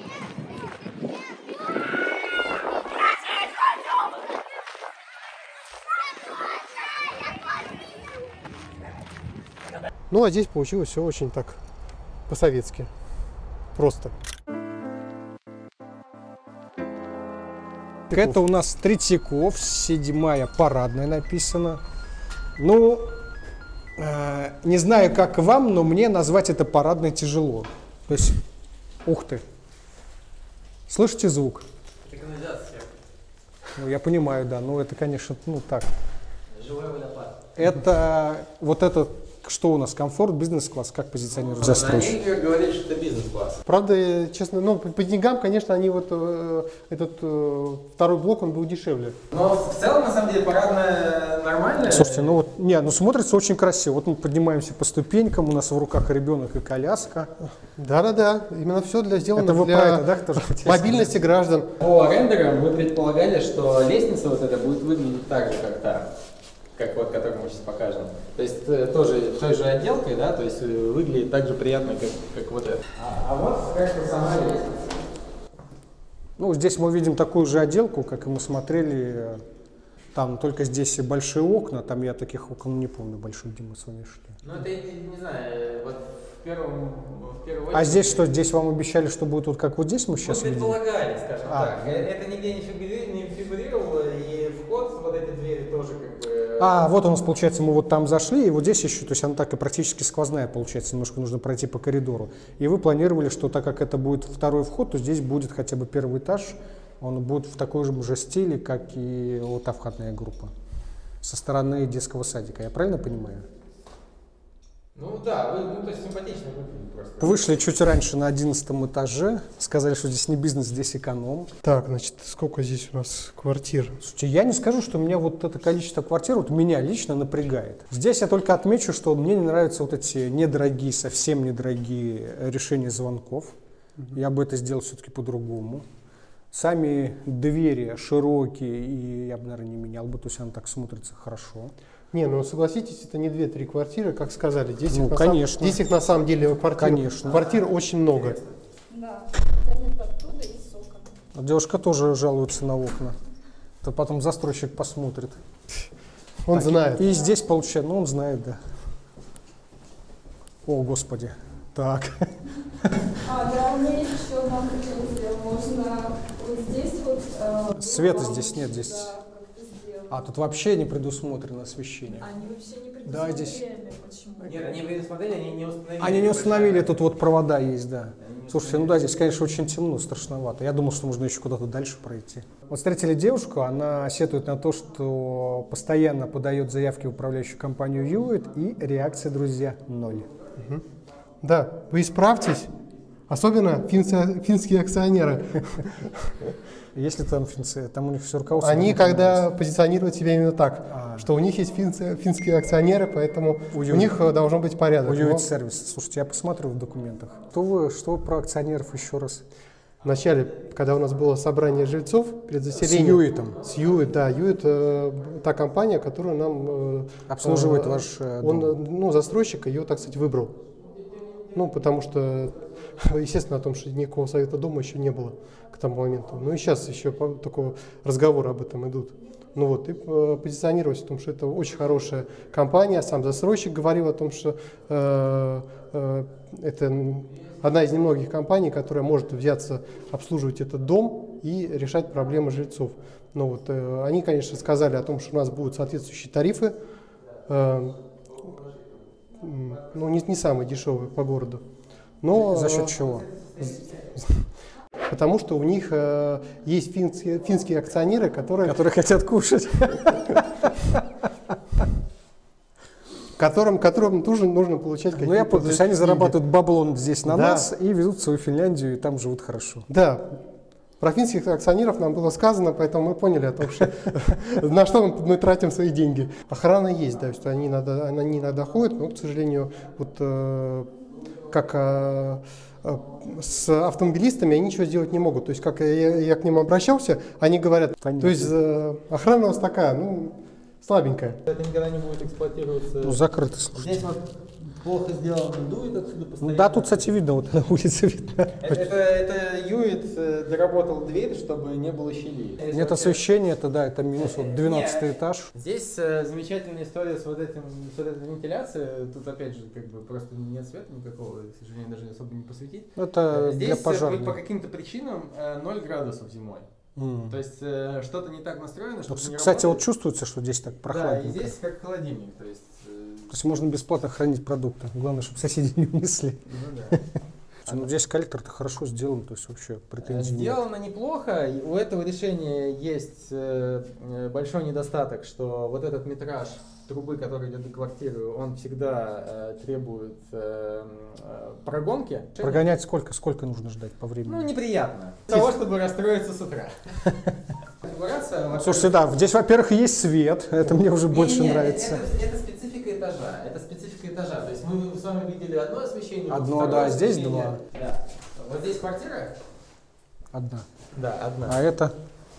[SPEAKER 1] Ну, а здесь получилось все очень так по-советски. Просто.
[SPEAKER 2] Так, это у нас Третьяков, седьмая парадная написано. Ну, э, не знаю, как вам, но мне назвать это парадной тяжело. То есть, ух ты. Слышите звук?
[SPEAKER 7] Это канализация.
[SPEAKER 2] Ну, я понимаю, да. Ну, это, конечно, ну так.
[SPEAKER 7] Живой водопад.
[SPEAKER 2] Это вот это, что у нас, комфорт, бизнес-класс, как позиционирует застройщик?
[SPEAKER 3] Они говорят, что это бизнес-класс.
[SPEAKER 1] Правда, честно, ну, по, по деньгам, конечно, они вот э, этот э, второй блок, он был дешевле.
[SPEAKER 3] Но в целом, на самом деле, парадная нормальная.
[SPEAKER 2] Слушайте, ну вот, не, ну смотрится очень красиво. Вот мы поднимаемся по ступенькам, у нас в руках ребенок и коляска.
[SPEAKER 1] Да-да-да, именно все для сделано
[SPEAKER 2] Это вы
[SPEAKER 1] для
[SPEAKER 2] про это, да, тоже хотели
[SPEAKER 1] мобильности граждан.
[SPEAKER 3] По рендерам мы предполагали, что лестница вот эта будет выглядеть так же, как та, как вот, которую мы сейчас покажем. То есть э, тоже той же отделкой, да, то есть э, выглядит так же приятно, как, как вот это. А, а вот как сама лестница.
[SPEAKER 2] Ну, здесь мы видим такую же отделку, как и мы смотрели. Там только здесь большие окна, там я таких окон не помню больших, где мы с вами шли.
[SPEAKER 3] Ну это, не, не знаю, вот в первом, в первую очередь...
[SPEAKER 2] А здесь что, здесь вам обещали, что будет вот как вот здесь мы сейчас
[SPEAKER 3] Мы
[SPEAKER 2] видим?
[SPEAKER 3] предполагали, скажем
[SPEAKER 2] А.
[SPEAKER 3] так. Это нигде не фигури- не фигурировало, и вход, вот эти двери тоже как бы...
[SPEAKER 2] А, вот у нас, получается, мы вот там зашли, и вот здесь еще, то есть она так и практически сквозная, получается, немножко нужно пройти по коридору. И вы планировали, что так как это будет второй вход, то здесь будет хотя бы первый этаж, он будет в таком же стиле, как и вот та входная группа, со стороны детского садика. Я правильно понимаю?
[SPEAKER 3] Ну да, вы, ну то есть симпатично выглядит просто.
[SPEAKER 2] Вышли чуть раньше на одиннадцатом этаже, сказали, что здесь не бизнес, здесь эконом.
[SPEAKER 1] Так, значит, сколько здесь у нас квартир?
[SPEAKER 2] Слушайте, я не скажу, что меня вот это количество квартир вот меня лично напрягает. Здесь я только отмечу, что мне не нравятся вот эти недорогие, совсем недорогие решения звонков. Mm-hmm. Я бы это сделал все-таки по-другому. Сами двери широкие, и я бы, наверное, не менял бы, то есть она так смотрится хорошо.
[SPEAKER 1] Не, ну согласитесь, это не две-три квартиры, как сказали. Здесь,
[SPEAKER 2] Ну,
[SPEAKER 1] их, на
[SPEAKER 2] конечно.
[SPEAKER 1] Сам, здесь их на самом деле квартир,
[SPEAKER 2] Конечно.
[SPEAKER 1] квартир очень много.
[SPEAKER 6] Да, тянет оттуда и с окон.
[SPEAKER 2] А девушка тоже жалуется на окна. То потом застройщик посмотрит.
[SPEAKER 1] Он
[SPEAKER 2] Так,
[SPEAKER 1] знает.
[SPEAKER 2] И здесь получается, ну он знает, да. О, Господи. Так.
[SPEAKER 8] А, да, у меня есть еще одна претензия. Можно вот здесь вот... Э,
[SPEAKER 2] Света
[SPEAKER 8] было
[SPEAKER 2] здесь нет,
[SPEAKER 8] лучше,
[SPEAKER 2] здесь-
[SPEAKER 8] да, как-то сделать.
[SPEAKER 2] А тут вообще не предусмотрено освещение.
[SPEAKER 8] Они вообще не
[SPEAKER 2] Да,
[SPEAKER 8] предусмотрели,
[SPEAKER 2] здесь-
[SPEAKER 8] почему?
[SPEAKER 3] Нет, они предусмотрели, они не установили.
[SPEAKER 2] Они не установили, тут вот провода есть, да. Слушайте, ну да, здесь, конечно, очень темно, страшновато. Я думал, что можно еще куда-то дальше пройти. Вот встретили девушку, она сетует на то, что постоянно подает заявки в управляющую компанию Юит, и реакция, друзья, ноль.
[SPEAKER 1] Да, вы исправьтесь, особенно финцы- финские акционеры.
[SPEAKER 2] Если там финцы, там у них все руководство.
[SPEAKER 1] Они
[SPEAKER 2] не
[SPEAKER 1] когда
[SPEAKER 2] понимается.
[SPEAKER 1] позиционируют себя именно так,
[SPEAKER 2] А.
[SPEAKER 1] что у них есть финцы- финские акционеры, поэтому
[SPEAKER 2] У
[SPEAKER 1] у
[SPEAKER 2] Юит.
[SPEAKER 1] них э, должен быть порядок.
[SPEAKER 2] У
[SPEAKER 1] Но
[SPEAKER 2] Юит сервис. Слушайте, я посмотрю в документах. Что вы, что вы про акционеров еще раз?
[SPEAKER 1] Вначале, когда у нас было собрание жильцов перед
[SPEAKER 2] С
[SPEAKER 1] заселением.
[SPEAKER 2] Юитом.
[SPEAKER 1] С Юит, да. Юит э, та компания, которую нам... э,
[SPEAKER 2] Обслуживает
[SPEAKER 1] э,
[SPEAKER 2] ваш э,
[SPEAKER 1] Он,
[SPEAKER 2] дом.
[SPEAKER 1] э, ну, застройщик ее, так сказать, выбрал. Ну, потому что, естественно, о том, что никакого совета дома еще не было к тому моменту. Ну и сейчас еще по- такого разговора об этом идут. Ну вот, и э, позиционировать о том, что это очень хорошая компания. Сам застройщик говорил о том, что э, э, это м, одна из немногих компаний, которая может взяться обслуживать этот дом и решать проблемы жильцов. Ну вот, э, они, конечно, сказали о том, что у нас будут соответствующие тарифы. Э, м, ну, не, не самые дешевые по городу. Но,
[SPEAKER 2] За счет
[SPEAKER 1] э,
[SPEAKER 2] чего?
[SPEAKER 1] Потому что у них э, есть финские, финские акционеры, которые,
[SPEAKER 2] Которые хотят кушать.
[SPEAKER 1] которым, которым тоже нужно получать какие-то
[SPEAKER 2] Ну, я понял, то есть они
[SPEAKER 1] деньги.
[SPEAKER 2] зарабатывают баблон здесь на
[SPEAKER 1] Да.
[SPEAKER 2] нас и везут в свою Финляндию, и там живут хорошо.
[SPEAKER 1] Да. Про финских акционеров нам было сказано, поэтому мы поняли о том, что на что мы тратим свои деньги. Охрана есть, да, что они иногда, они иногда ходят, но, к сожалению, вот э, как э, э, с автомобилистами они ничего сделать не могут. То есть, как я, я к ним обращался, они говорят,
[SPEAKER 2] Понятно.
[SPEAKER 1] то есть э, охрана у нас такая, ну, слабенькая.
[SPEAKER 3] Это никогда не будет эксплуатироваться.
[SPEAKER 2] Ну, закрыто, слушайте.
[SPEAKER 3] Здесь вот плохо сделано, дует отсюда
[SPEAKER 2] Ну,
[SPEAKER 3] постоянно.
[SPEAKER 2] да, тут, кстати, видно, вот на улице видно.
[SPEAKER 3] Это, это, это Юит э, доработал дверь, чтобы не было щелей.
[SPEAKER 2] Нет освещения, это да, это минус вот двенадцатый
[SPEAKER 3] Нет.
[SPEAKER 2] этаж.
[SPEAKER 3] Здесь э, замечательная история с вот этим, с вот этой вентиляцией. Тут опять же как бы просто нет света никакого, к сожалению, даже особо не посветить.
[SPEAKER 2] Это
[SPEAKER 3] Здесь
[SPEAKER 2] для
[SPEAKER 3] э, по,
[SPEAKER 2] пожарных.
[SPEAKER 3] по каким-то причинам э, ноль градусов зимой.
[SPEAKER 2] Mm.
[SPEAKER 7] То есть э, что-то не так настроено, что
[SPEAKER 2] Вот,
[SPEAKER 7] не
[SPEAKER 2] кстати,
[SPEAKER 7] работает.
[SPEAKER 2] вот чувствуется, что здесь так прохладненько.
[SPEAKER 7] Да, и здесь как холодильник. То есть, э...
[SPEAKER 2] то есть можно бесплатно хранить продукты. Главное, чтобы соседи не унесли.
[SPEAKER 7] Ну да.
[SPEAKER 2] Ну, здесь коллектор-то хорошо сделан, то есть вообще претензий нет.
[SPEAKER 7] Сделано неплохо. И у этого решения есть э, большой недостаток, что вот этот метраж трубы, который идет до квартиры, он всегда э, требует э, э, прогонки.
[SPEAKER 2] Прогонять сколько? Сколько нужно ждать по времени?
[SPEAKER 7] Ну, неприятно. Для того, чтобы расстроиться с утра.
[SPEAKER 2] Слушайте, да, здесь, во-первых, есть свет, это мне уже больше нравится.
[SPEAKER 7] Это, это специфика этажа, это специфика этажа. То есть мы с вами видели одно освещение.
[SPEAKER 2] Одно, да, здесь два.
[SPEAKER 7] Да. Вот здесь квартира.
[SPEAKER 2] Одна.
[SPEAKER 7] Да, одна.
[SPEAKER 2] А это?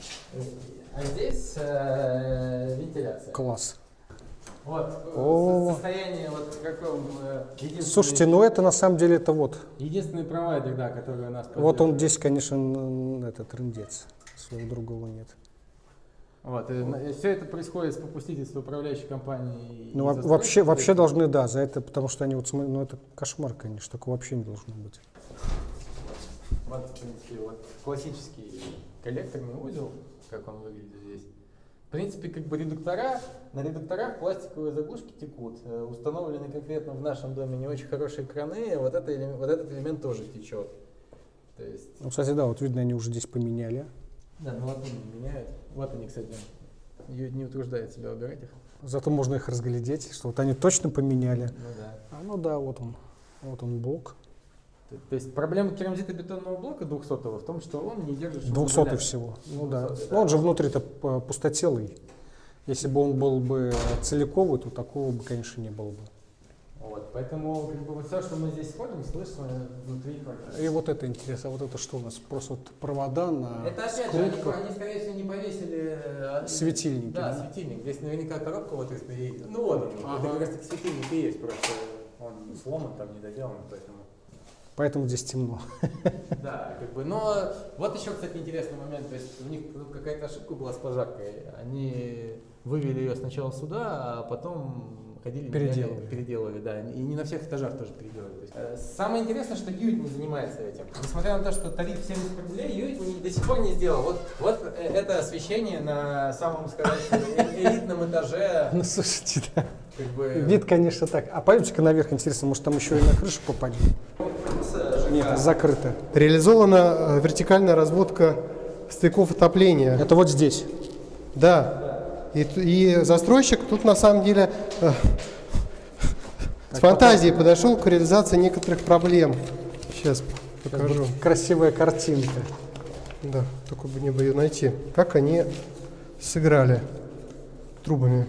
[SPEAKER 7] А здесь э, вентиляция.
[SPEAKER 2] Класс.
[SPEAKER 7] Вот,
[SPEAKER 2] О.
[SPEAKER 7] состояние вот в каком... Э,
[SPEAKER 2] Слушайте, ну это на самом деле это вот.
[SPEAKER 7] Единственный провайдер, да, который у нас...
[SPEAKER 2] Вот он здесь, конечно, это трындец. Своего другого нет.
[SPEAKER 7] Вот, и, и все это происходит с попустительства управляющей компании.
[SPEAKER 2] Ну, вообще, вообще должны, да, за это, потому что они вот, ну, это кошмар, конечно, такого вообще не должно быть.
[SPEAKER 7] Вот, в принципе, вот классический коллекторный узел, как он выглядит здесь. В принципе, как бы редуктора, на редукторах пластиковые заглушки текут. Установлены конкретно в нашем доме не очень хорошие краны, вот, это, вот этот элемент тоже течет. То есть...
[SPEAKER 2] Ну, кстати, да, вот видно, они уже здесь поменяли.
[SPEAKER 7] Да, ну вот они меняют. Вот они, кстати, не утруждают себя убирать их.
[SPEAKER 2] Зато можно их разглядеть, что вот они точно поменяли.
[SPEAKER 7] Ну да.
[SPEAKER 2] А, ну да, вот он, вот он блок.
[SPEAKER 7] То, то есть проблема керамзитобетонного блока двухсотого в том, что он не держит
[SPEAKER 2] двухсотый всего. Ну да. да. Ну он же внутри-то пустотелый. Если бы он был бы целиковый, то такого бы, конечно, не было бы.
[SPEAKER 7] Вот, поэтому как бы, вот все, что мы здесь ходим, слышно внутри квартиры.
[SPEAKER 2] И вот это интересно, а вот это что у нас? Просто вот провода на
[SPEAKER 7] это опять же, они, они, скорее всего, не повесили...
[SPEAKER 2] Светильники,
[SPEAKER 7] да?
[SPEAKER 2] Да,
[SPEAKER 7] светильник. Здесь наверняка коробка вот из стоит. Ну вот он, ага. Это как раз таки светильник и есть, просто он сломан, там не доделан, поэтому...
[SPEAKER 2] Поэтому здесь темно.
[SPEAKER 7] Да, как бы, но вот еще, кстати, интересный момент, то есть у них какая-то ошибка была с пожаркой, они вывели ее сначала сюда, а потом ходили,
[SPEAKER 2] переделывали.
[SPEAKER 7] Меняли, переделывали, да, и не на всех этажах тоже переделали. То есть, э, самое интересное, что Юит не занимается этим, несмотря на то, что тариф семьдесят рублей, Юит не, до сих пор не сделал. Вот, вот э, это освещение на самом, сказать, элитном этаже.
[SPEAKER 2] Ну, слушайте, да.
[SPEAKER 7] Как бы...
[SPEAKER 2] Вид, конечно, так. А пойдемте-ка наверх, интересно, может там еще и на крышу попадем? Нет, закрыто.
[SPEAKER 1] Реализована вертикальная разводка стыков отопления.
[SPEAKER 2] Это вот здесь?
[SPEAKER 1] Да. И, и застройщик тут на самом деле э, с фантазией подошел к реализации некоторых проблем. Сейчас покажу.
[SPEAKER 2] Красивая картинка.
[SPEAKER 1] Да, только бы не бы ее найти. Как они сыграли трубами.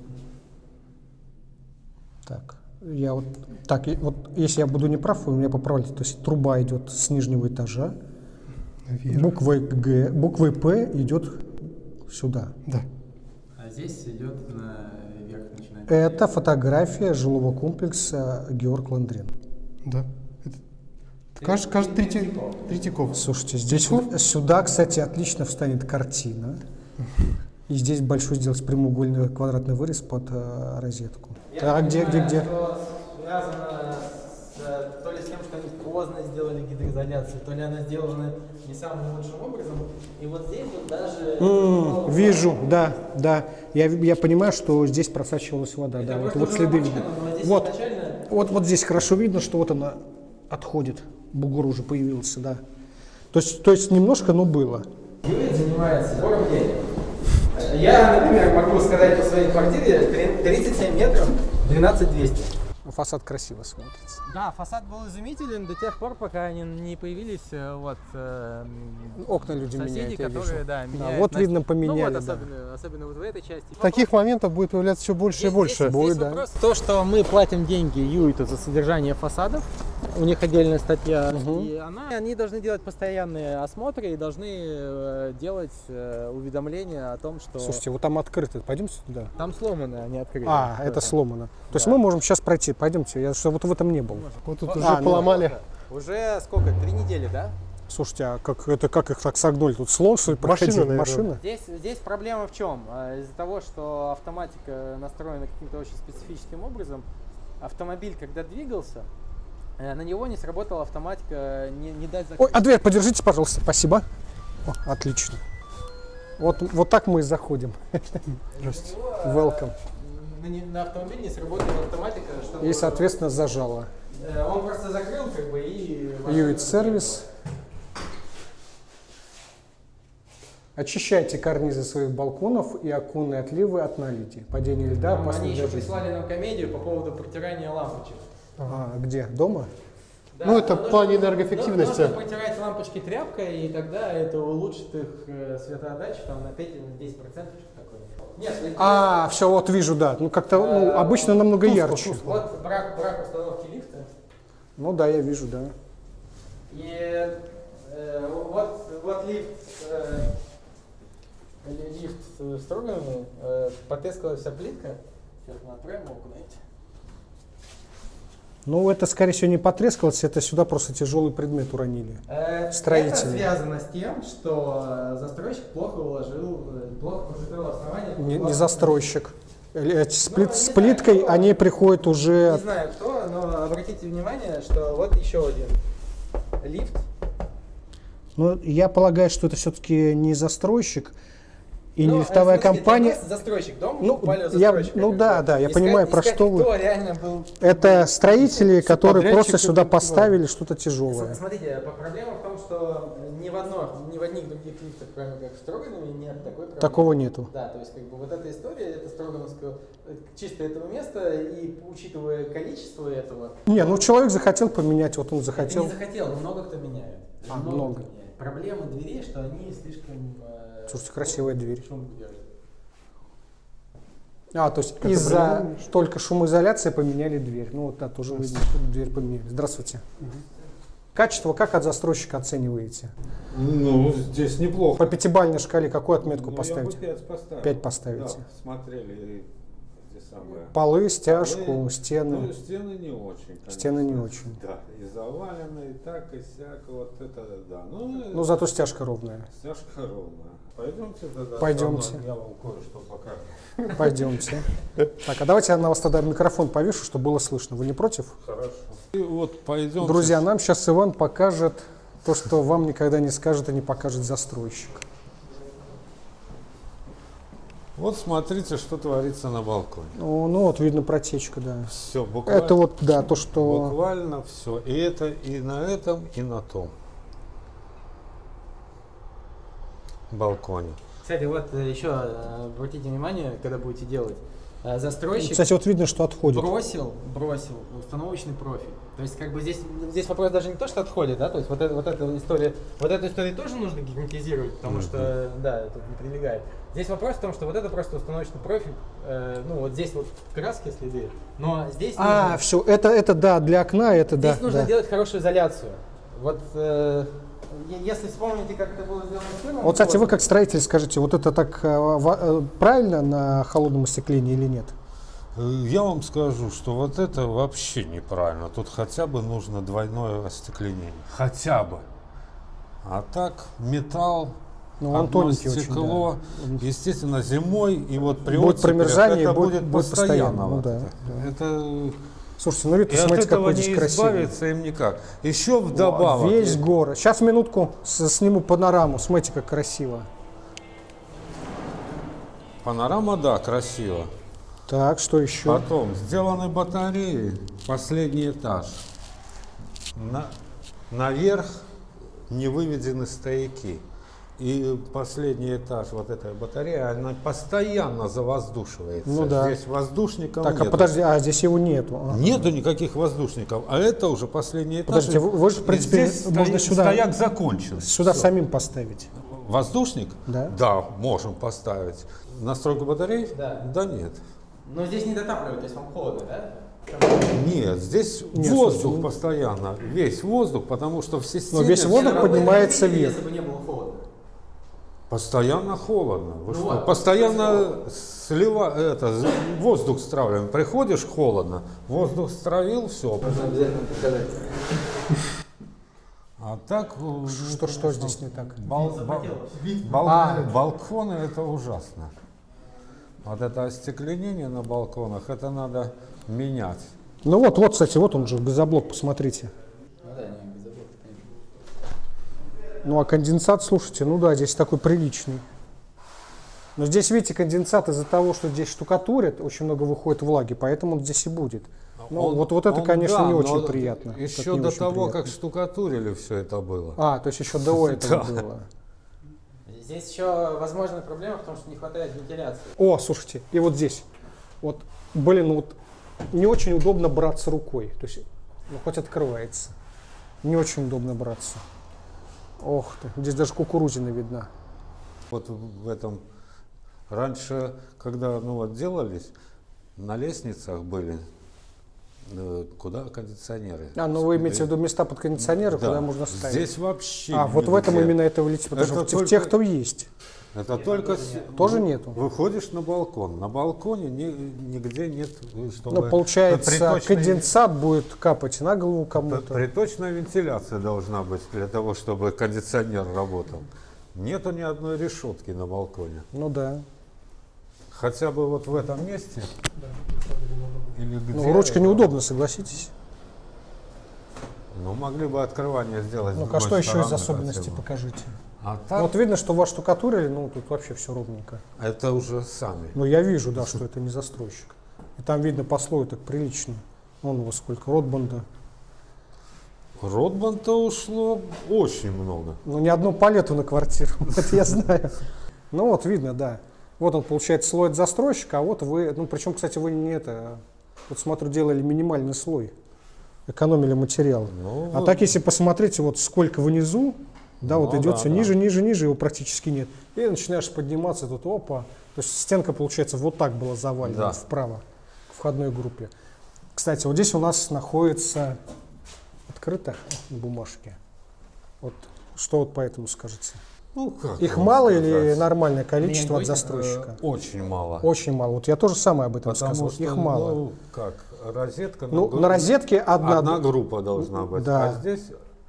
[SPEAKER 2] Так, я вот, так, вот если я буду не прав, вы меня поправите. То есть труба идет с нижнего этажа,
[SPEAKER 1] Наверх.
[SPEAKER 2] буквой Г, буквой П идет сюда.
[SPEAKER 1] Да.
[SPEAKER 7] А здесь идет наверх, начинает.
[SPEAKER 2] Это фотография жилого комплекса Георг Ландрин.
[SPEAKER 1] Да. Это, кажется, кажется Третьяков. Третьяков.
[SPEAKER 2] Слушайте, здесь вот, сюда, кстати, отлично встанет картина. И здесь большой сделать прямоугольный квадратный вырез под э, розетку.
[SPEAKER 7] Я
[SPEAKER 2] а где,
[SPEAKER 7] понимаю,
[SPEAKER 2] где, где?
[SPEAKER 7] Что связано с, то ли с тем, что они поздно сделали гидроизоляцию, то ли она сделана не самым лучшим образом. И вот здесь вот даже...
[SPEAKER 2] Mm, вижу, да, да. Я, я понимаю, что здесь просачивалась вода.
[SPEAKER 7] Это
[SPEAKER 2] да, вот, вот следы видно. Вот, изначально... вот, вот здесь хорошо видно, что вот она отходит. Бугор уже появился, да. То есть, то есть немножко, но было.
[SPEAKER 7] Юрий занимается сбором денег. Я, например, могу сказать по своей квартире тридцать семь метров, двенадцать двести.
[SPEAKER 2] Фасад красиво смотрится.
[SPEAKER 7] Да, фасад был изумителен до тех пор, пока они не появились вот э,
[SPEAKER 2] окна люди
[SPEAKER 7] соседи,
[SPEAKER 2] меняют, я
[SPEAKER 7] которые,
[SPEAKER 2] вижу.
[SPEAKER 7] да, меняют.
[SPEAKER 2] Да, вот
[SPEAKER 7] на...
[SPEAKER 2] видно, поменяли.
[SPEAKER 7] Ну вот,
[SPEAKER 2] да.
[SPEAKER 7] особенно, особенно вот в этой части.
[SPEAKER 1] Таких моментов будет появляться все больше
[SPEAKER 7] здесь,
[SPEAKER 1] и больше.
[SPEAKER 7] Здесь,
[SPEAKER 2] будет,
[SPEAKER 7] здесь
[SPEAKER 2] да.
[SPEAKER 7] вопрос то, что мы платим деньги Юиту за содержание фасадов. У них отдельная статья. Угу. И она, они должны делать постоянные осмотры и должны э, делать э, уведомления о том, что...
[SPEAKER 2] Слушайте, вот там открыто. Пойдемте туда.
[SPEAKER 7] Там сломано, а не открыто.
[SPEAKER 2] А, это
[SPEAKER 7] там.
[SPEAKER 2] сломано. То
[SPEAKER 7] Да.
[SPEAKER 2] есть мы можем сейчас пройти. Пойдемте, я что вот в этом не был.
[SPEAKER 1] Вот тут
[SPEAKER 7] Вот,
[SPEAKER 1] уже
[SPEAKER 2] а,
[SPEAKER 1] поломали.
[SPEAKER 7] Ну, уже сколько? Три недели, да?
[SPEAKER 2] Слушайте, а как это как их так согнули? Тут слон, что ли,
[SPEAKER 1] Машина,
[SPEAKER 2] проходил?
[SPEAKER 1] наверное.
[SPEAKER 2] Машина?
[SPEAKER 7] Здесь, здесь проблема в чем? Из-за того, что автоматика настроена каким-то очень специфическим образом, автомобиль, когда двигался, на него не сработала автоматика, не, не дать закрыть.
[SPEAKER 2] Ой, а дверь подержите, пожалуйста, спасибо. О, отлично. Вот, вот так мы и заходим. Welcome.
[SPEAKER 7] На, не- на автомобиле не сработала автоматика, чтобы...
[SPEAKER 2] И, соответственно, зажало.
[SPEAKER 7] э, Он просто закрыл, как бы, и...
[SPEAKER 2] Юит сервис. Очищайте карнизы своих балконов и оконные отливы от налития. Падение льда,
[SPEAKER 7] Там
[SPEAKER 2] опасный
[SPEAKER 7] они
[SPEAKER 2] для
[SPEAKER 7] еще
[SPEAKER 2] жизни.
[SPEAKER 7] прислали нам комедию по поводу протирания лампочек.
[SPEAKER 2] А, где? Дома?
[SPEAKER 7] Да,
[SPEAKER 1] Ну, это в
[SPEAKER 7] нужно-
[SPEAKER 1] плане энергоэффективности.
[SPEAKER 7] Нужно протирать лампочки тряпкой, и тогда это улучшит их э, светоотдачу там, на пять или на десять процентов, что такое. Нет, ведь
[SPEAKER 2] А, все, вот вижу, да. Ну, как-то ну,
[SPEAKER 7] Э,
[SPEAKER 2] обычно намного
[SPEAKER 1] тускло,
[SPEAKER 2] ярче.
[SPEAKER 1] тускло.
[SPEAKER 7] вот брак, брак установки лифта.
[SPEAKER 2] Ну да, я вижу, да.
[SPEAKER 7] И э, вот, вот лифт, э, ли- лифт с строганами, э, потрескалась вся плитка. Сейчас мы отправим его куда-нибудь.
[SPEAKER 2] Ну, это, скорее всего, не потрескалось, это сюда просто тяжелый предмет уронили.
[SPEAKER 7] Э,
[SPEAKER 2] Строители.
[SPEAKER 7] Это связано с тем, что э, застройщик плохо уложил, э, плохо просветлил основание.
[SPEAKER 2] Не, не
[SPEAKER 7] Плохо-
[SPEAKER 2] застройщик. Э, эти с, плит-
[SPEAKER 7] Ну,
[SPEAKER 2] с
[SPEAKER 7] не
[SPEAKER 2] плиткой
[SPEAKER 7] знаю, кто.
[SPEAKER 2] они приходят уже...
[SPEAKER 7] Не знаю кто, но обратите внимание, что вот еще один лифт.
[SPEAKER 2] Ну, я полагаю, что это все-таки не застройщик и не
[SPEAKER 7] Ну,
[SPEAKER 2] лифтовая
[SPEAKER 7] э, смотрите,
[SPEAKER 2] компания.
[SPEAKER 7] это застройщик дом,
[SPEAKER 2] Ну,
[SPEAKER 7] упали у
[SPEAKER 2] я-
[SPEAKER 7] застройщика,
[SPEAKER 2] ну
[SPEAKER 7] как
[SPEAKER 2] да,
[SPEAKER 7] бы.
[SPEAKER 2] да, я
[SPEAKER 7] Искать-
[SPEAKER 2] понимаю, про
[SPEAKER 7] искать,
[SPEAKER 2] что вы.
[SPEAKER 7] кто реально был.
[SPEAKER 2] Это строители, которые
[SPEAKER 1] Подрядчик
[SPEAKER 2] просто сюда
[SPEAKER 1] это
[SPEAKER 2] поставили что-то
[SPEAKER 7] С-
[SPEAKER 2] тяжелое.
[SPEAKER 7] Смотрите, по- проблема в том, что ни в одно, ни в одних других лифтах, кроме как в Строганами, нет такой проблемы.
[SPEAKER 2] Такого нету.
[SPEAKER 7] Да, то есть как бы вот эта история, это Строгановское, э, чисто этого места, и учитывая количество этого,
[SPEAKER 2] Не, ну человек захотел поменять, вот он
[SPEAKER 7] это
[SPEAKER 2] захотел.
[SPEAKER 7] не захотел, но много кто меняет.
[SPEAKER 2] А,
[SPEAKER 7] много.
[SPEAKER 2] много.
[SPEAKER 7] Кто меняет. Проблема дверей, что они слишком... э,
[SPEAKER 2] Слушайте, красивая дверь.
[SPEAKER 7] шум держат.
[SPEAKER 2] А, то есть из-за только шумоизоляции поменяли дверь. Ну вот, да, тоже вы видите, дверь поменяли. Здравствуйте. Качество как от застройщика оцениваете?
[SPEAKER 4] Ну, здесь неплохо.
[SPEAKER 2] По пятибалльной шкале какую отметку
[SPEAKER 4] Ну, я бы
[SPEAKER 2] поставите?
[SPEAKER 4] пять поставил.
[SPEAKER 2] Пять поставите.
[SPEAKER 4] Да, смотрели эти самые.
[SPEAKER 2] Полы, стяжку,
[SPEAKER 4] Полы. Ну,
[SPEAKER 2] стены.
[SPEAKER 4] стены не очень, конечно.
[SPEAKER 2] Стены не очень.
[SPEAKER 4] Да, и завалены, и так, и сяк, вот это, да. Ну,
[SPEAKER 2] Ну зато стяжка ровная.
[SPEAKER 4] стяжка ровная. Пойдемте тогда.
[SPEAKER 2] Пойдемте.
[SPEAKER 4] со мной, я вам кое-что покажу.
[SPEAKER 2] Пойдемте. Так, а давайте я на вас тогда микрофон повешу, чтобы было слышно. Вы не против?
[SPEAKER 4] Хорошо. И вот пойдем.
[SPEAKER 2] Друзья, нам сейчас Иван покажет то, что вам никогда не скажет и не покажет застройщик.
[SPEAKER 4] Вот смотрите, что творится на балконе.
[SPEAKER 2] Ну, ну вот видно протечка, да.
[SPEAKER 4] Все, буквально.
[SPEAKER 2] Это вот, да, то, что...
[SPEAKER 4] Буквально все. И это и на этом, и на том балконе.
[SPEAKER 7] Кстати, вот э, еще э, обратите внимание, когда будете делать, э, застройщик
[SPEAKER 2] Кстати, вот видно, что отходит.
[SPEAKER 7] бросил, бросил установочный профиль. То есть, как бы здесь, здесь вопрос даже не то, что отходит, да, то есть вот, это, вот эта история, вот эту историю тоже нужно гигантизировать, потому что, да, тут не прилегает. Здесь вопрос в том, что вот это просто установочный профиль, э, ну вот здесь вот краски следы, но здесь
[SPEAKER 2] А,
[SPEAKER 7] нужно,
[SPEAKER 2] все, это, это да, для окна, это да.
[SPEAKER 7] здесь нужно
[SPEAKER 2] да.
[SPEAKER 7] делать хорошую изоляцию. Вот э, е- если вспомните, как это было сделано в первом
[SPEAKER 2] Вот, кстати,
[SPEAKER 7] году,
[SPEAKER 2] вы как строитель скажите, вот это так э, во- э, правильно на холодном остеклении или нет?
[SPEAKER 4] Я вам скажу, что вот это вообще неправильно. Тут хотя бы нужно двойное остекление. Хотя бы. А так металл,
[SPEAKER 2] Ну, он
[SPEAKER 4] одно
[SPEAKER 2] тоненький очень,
[SPEAKER 4] стекло, естественно, зимой и вот при
[SPEAKER 2] Будет
[SPEAKER 4] оттепелях
[SPEAKER 2] промерзание,
[SPEAKER 4] это
[SPEAKER 2] будет-
[SPEAKER 4] будет,
[SPEAKER 2] будет
[SPEAKER 4] постоянно.
[SPEAKER 2] постоянно, ну
[SPEAKER 4] вот
[SPEAKER 2] да,
[SPEAKER 4] это. Это-
[SPEAKER 2] Слушайте, ну вид,
[SPEAKER 4] и от
[SPEAKER 2] посмотрите,
[SPEAKER 4] этого
[SPEAKER 2] какой
[SPEAKER 4] не
[SPEAKER 2] здесь красивый.
[SPEAKER 4] избавиться им никак. Еще вдобавок.
[SPEAKER 2] Весь
[SPEAKER 4] и-
[SPEAKER 2] город. Сейчас минутку с- сниму панораму. Смотрите, как красиво.
[SPEAKER 4] Панорама, да, красиво.
[SPEAKER 2] Так, что еще?
[SPEAKER 4] Потом сделаны батареи, последний этаж. На, наверх не выведены стояки. И последний этаж вот этой батареи, она постоянно завоздушивается.
[SPEAKER 2] Ну да.
[SPEAKER 4] Здесь воздушников
[SPEAKER 2] Так, а
[SPEAKER 4] нету.
[SPEAKER 2] подожди, а здесь его нету. Ага.
[SPEAKER 4] Нету никаких воздушников, а это уже последний этаж.
[SPEAKER 2] Подождите, вы- вы же, в
[SPEAKER 4] И
[SPEAKER 2] принципе,
[SPEAKER 4] здесь
[SPEAKER 2] можно
[SPEAKER 4] стоя-
[SPEAKER 2] сюда-
[SPEAKER 4] стояк закончился.
[SPEAKER 2] Сюда
[SPEAKER 4] Всё.
[SPEAKER 2] самим поставить.
[SPEAKER 4] Воздушник?
[SPEAKER 2] Да.
[SPEAKER 4] Да, можем поставить. Настройку батарей?
[SPEAKER 7] Да.
[SPEAKER 4] Да нет.
[SPEAKER 7] но здесь не дотапливают, то есть вам холодно, да?
[SPEAKER 4] Нет, здесь
[SPEAKER 2] Нет,
[SPEAKER 4] воздух
[SPEAKER 2] слушайте, ну-
[SPEAKER 4] постоянно, весь воздух, потому что все стены...
[SPEAKER 2] весь воздух
[SPEAKER 7] Не, ну, вы
[SPEAKER 2] поднимается
[SPEAKER 7] бы видели,
[SPEAKER 2] вверх.
[SPEAKER 7] Если бы не было холодно.
[SPEAKER 4] Постоянно холодно. Вы
[SPEAKER 7] Ну
[SPEAKER 4] что,
[SPEAKER 7] вот,
[SPEAKER 4] постоянно слива, это, з- воздух стравливаем. Приходишь, холодно, воздух стравил, все.
[SPEAKER 7] Нужно обязательно показать.
[SPEAKER 4] А так... э,
[SPEAKER 2] Что, что здесь не так?
[SPEAKER 4] Бал- бал- бал-
[SPEAKER 2] А.
[SPEAKER 4] Балконы это ужасно. Вот это остекление на балконах, это надо менять.
[SPEAKER 2] Ну вот, вот, кстати, вот он же, газоблок, посмотрите.
[SPEAKER 7] Ну да, не без забот, конечно.
[SPEAKER 2] Ну а конденсат, слушайте, ну да, здесь такой приличный. Но здесь, видите, конденсат из-за того, что здесь штукатурят, очень много выходит влаги, поэтому он здесь и будет. Ну,
[SPEAKER 4] Он-
[SPEAKER 2] вот, вот это,
[SPEAKER 4] он,
[SPEAKER 2] конечно,
[SPEAKER 4] да,
[SPEAKER 2] не
[SPEAKER 4] но
[SPEAKER 2] очень приятно.
[SPEAKER 4] Еще
[SPEAKER 2] Это не
[SPEAKER 4] до
[SPEAKER 2] очень
[SPEAKER 4] того,
[SPEAKER 2] приятно.
[SPEAKER 4] как штукатурили, все это было.
[SPEAKER 2] А, то есть еще до этого было.
[SPEAKER 7] Здесь еще возможная проблема в том, что не хватает вентиляции.
[SPEAKER 2] О, слушайте, и вот здесь. Вот, блин, ну вот не очень удобно браться рукой. То есть, ну, хоть открывается. Не очень удобно браться. Ох ты, здесь даже кукурузина видна.
[SPEAKER 4] Вот в этом раньше, когда ну вот делались, на лестницах были э, куда кондиционеры.
[SPEAKER 2] А, ну вы имеете в виду места под кондиционеры,
[SPEAKER 4] Да.
[SPEAKER 2] куда можно ставить?
[SPEAKER 4] Здесь вообще.
[SPEAKER 2] А, вот в этом
[SPEAKER 4] нигде.
[SPEAKER 2] именно это влетит, потому
[SPEAKER 4] Это
[SPEAKER 2] что в
[SPEAKER 4] только-
[SPEAKER 2] тех, кто есть.
[SPEAKER 4] Это только с-
[SPEAKER 2] Тоже
[SPEAKER 4] ну,
[SPEAKER 2] нету?
[SPEAKER 4] Выходишь на балкон. На балконе ни- нигде нет, чтобы.
[SPEAKER 2] Ну, получается,
[SPEAKER 4] приточной-
[SPEAKER 2] конденсат будет капать на голову кому-то.
[SPEAKER 4] Приточная вентиляция должна быть для того, чтобы кондиционер работал. Нету ни одной решетки на балконе.
[SPEAKER 2] Ну да.
[SPEAKER 4] Хотя бы вот в этом месте. Или где.
[SPEAKER 2] Ну, ручка неудобно, согласитесь.
[SPEAKER 4] Ну, могли бы открывание сделать. с
[SPEAKER 2] Ну-ка,
[SPEAKER 4] другой
[SPEAKER 2] что еще из
[SPEAKER 4] стороны
[SPEAKER 2] особенностей
[SPEAKER 4] хотя бы.
[SPEAKER 2] покажите?
[SPEAKER 4] А
[SPEAKER 2] Ну,
[SPEAKER 4] так,
[SPEAKER 2] вот видно, что вас штукатурили, ну тут вообще все ровненько.
[SPEAKER 4] это уже сами.
[SPEAKER 2] Но я вижу, да, что это не застройщик. И там видно по слою так прилично. Вон у вас сколько Ротбанда.
[SPEAKER 4] Ротбанда ушло очень много.
[SPEAKER 2] Ну, не одну палету на квартиру, это я знаю. Ну, вот видно, да. Вот он, получается, слой от застройщика, а вот вы, ну, причем, кстати, вы не это, вот смотрю, делали минимальный слой, экономили материал.
[SPEAKER 4] Ну,
[SPEAKER 2] А так, если посмотрите, вот сколько внизу, да,
[SPEAKER 4] Ну,
[SPEAKER 2] вот идет
[SPEAKER 4] да,
[SPEAKER 2] все
[SPEAKER 4] да.
[SPEAKER 2] ниже, ниже, ниже, его практически нет. И начинаешь подниматься, тут опа. То есть стенка, получается, вот так была завалена
[SPEAKER 4] Да.
[SPEAKER 2] вправо, к входной группе. Кстати, вот здесь у нас находится открыто на бумажке. Вот что вот по этому скажете?
[SPEAKER 4] ну, как
[SPEAKER 2] Их
[SPEAKER 4] вам
[SPEAKER 2] мало
[SPEAKER 4] сказать?
[SPEAKER 2] или нормальное количество от
[SPEAKER 7] Меня не
[SPEAKER 2] застройщика?
[SPEAKER 4] Очень мало.
[SPEAKER 2] Очень мало. Вот я тоже самое об этом
[SPEAKER 4] Потому
[SPEAKER 2] сказал.
[SPEAKER 4] что,
[SPEAKER 2] Их мало.
[SPEAKER 4] ну, как, розетка.
[SPEAKER 2] Ну,
[SPEAKER 4] гру-
[SPEAKER 2] на розетке одна,
[SPEAKER 4] одна группа должна быть.
[SPEAKER 2] Да.
[SPEAKER 4] А здесь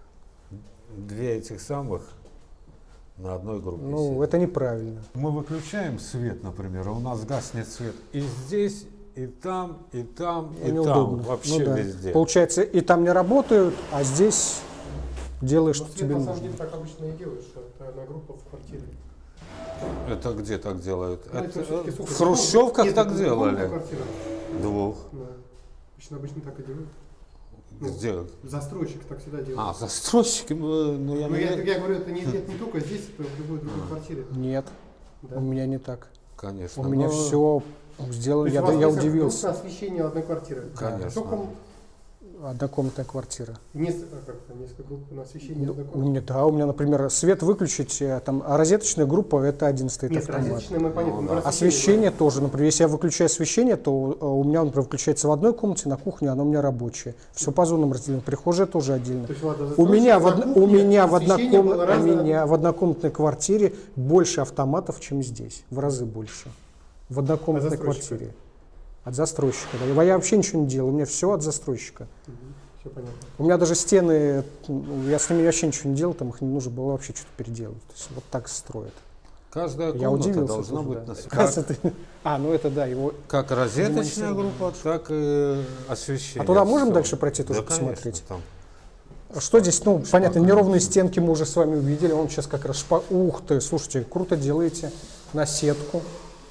[SPEAKER 4] две этих самых на одной группе.
[SPEAKER 2] ну,
[SPEAKER 4] сидят.
[SPEAKER 2] это неправильно.
[SPEAKER 4] Мы выключаем свет, например, а у нас гаснет свет и здесь, и там, и там, и
[SPEAKER 2] Неудобно.
[SPEAKER 4] там. Вообще
[SPEAKER 2] Ну да.
[SPEAKER 4] везде.
[SPEAKER 2] Получается, и там не работают, а здесь делаешь, что
[SPEAKER 1] Но
[SPEAKER 2] тебе
[SPEAKER 1] на самом
[SPEAKER 2] нужно.
[SPEAKER 1] деле так обычно и делают, что это одна группа в квартире.
[SPEAKER 4] Это где так делают?
[SPEAKER 1] Ну,
[SPEAKER 4] Это,
[SPEAKER 1] всё-таки
[SPEAKER 4] э,
[SPEAKER 1] сколько?
[SPEAKER 4] в хрущевках
[SPEAKER 1] Нет,
[SPEAKER 4] так
[SPEAKER 1] это
[SPEAKER 4] делали.
[SPEAKER 1] двухкомнатная квартира.
[SPEAKER 4] Двух.
[SPEAKER 1] Да. Обычно, обычно так и делают. Ну,
[SPEAKER 4] Где?
[SPEAKER 1] Застройщик так всегда делает.
[SPEAKER 4] А, застройщики, э, ну я,
[SPEAKER 1] Ну,
[SPEAKER 4] не-
[SPEAKER 1] я, я говорю, это не, это не только здесь, это в любой
[SPEAKER 4] А.
[SPEAKER 1] другой квартире.
[SPEAKER 2] Нет,
[SPEAKER 1] Да.
[SPEAKER 2] у меня не так.
[SPEAKER 4] конечно.
[SPEAKER 2] У меня
[SPEAKER 4] но-
[SPEAKER 2] все
[SPEAKER 1] То
[SPEAKER 2] сделано,
[SPEAKER 1] есть
[SPEAKER 2] я,
[SPEAKER 1] у вас
[SPEAKER 2] я
[SPEAKER 1] есть
[SPEAKER 2] удивился.
[SPEAKER 1] группное освещение одной квартиры.
[SPEAKER 4] Конечно.
[SPEAKER 1] Сколько комнат?
[SPEAKER 2] Однокомнатная квартира.
[SPEAKER 1] Несколько, а как-то, несколько групп на освещение
[SPEAKER 2] Ну,
[SPEAKER 1] одной
[SPEAKER 2] у
[SPEAKER 1] комнаты.
[SPEAKER 2] меня, да, у меня, например, свет выключить, э, там, а розеточная группа это один стоит
[SPEAKER 1] Нет,
[SPEAKER 2] автомат.
[SPEAKER 1] розеточное мы понятно.
[SPEAKER 4] Ну,
[SPEAKER 1] но
[SPEAKER 4] да.
[SPEAKER 2] Освещение тоже, например, если я выключаю освещение, то э, у меня, например, включается в одной комнате, на кухне оно у меня рабочее. Все по зонам разделено. Прихожая тоже отдельно.
[SPEAKER 1] То есть, ладно,
[SPEAKER 2] У меня, в,
[SPEAKER 1] застройщик
[SPEAKER 2] одно-
[SPEAKER 1] за
[SPEAKER 2] у,
[SPEAKER 1] кухней,
[SPEAKER 2] меня в
[SPEAKER 1] освещение было
[SPEAKER 2] одноком- у
[SPEAKER 1] разное.
[SPEAKER 2] меня в однокомнатной квартире больше автоматов, чем здесь. В разы больше. В однокомнатной
[SPEAKER 1] От застройщика?
[SPEAKER 2] квартире. От застройщика. Да. Я вообще ничего не делал. У меня все от застройщика.
[SPEAKER 1] Все понятно.
[SPEAKER 2] У меня даже стены, ну, я с ними вообще ничего не делал, там их не нужно было вообще что-то переделывать. То есть вот так строят.
[SPEAKER 4] Каждая
[SPEAKER 2] Я
[SPEAKER 4] комната
[SPEAKER 2] удивился.
[SPEAKER 4] должна
[SPEAKER 2] тоже,
[SPEAKER 4] быть
[SPEAKER 2] да.
[SPEAKER 4] на свет.
[SPEAKER 2] Кажется, ты- А, ну это да, его.
[SPEAKER 4] Как розеточная
[SPEAKER 2] Ремонтировано.
[SPEAKER 4] группа, так и освещение.
[SPEAKER 2] А туда можем
[SPEAKER 4] Всё.
[SPEAKER 2] дальше пройти тоже
[SPEAKER 4] Да, конечно,
[SPEAKER 2] посмотреть?
[SPEAKER 4] там.
[SPEAKER 2] Что здесь, ну, понятно, неровные стенки мы уже с вами увидели. Он сейчас как раз шпа... Ух ты, слушайте, круто делаете на сетку.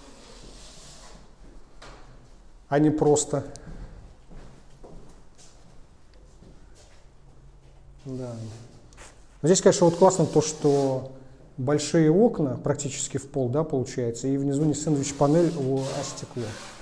[SPEAKER 2] А не просто. Да. Но здесь, конечно, вот классно то, что большие окна практически в пол, да, получается, и внизу не сэндвич-панель, а стекло.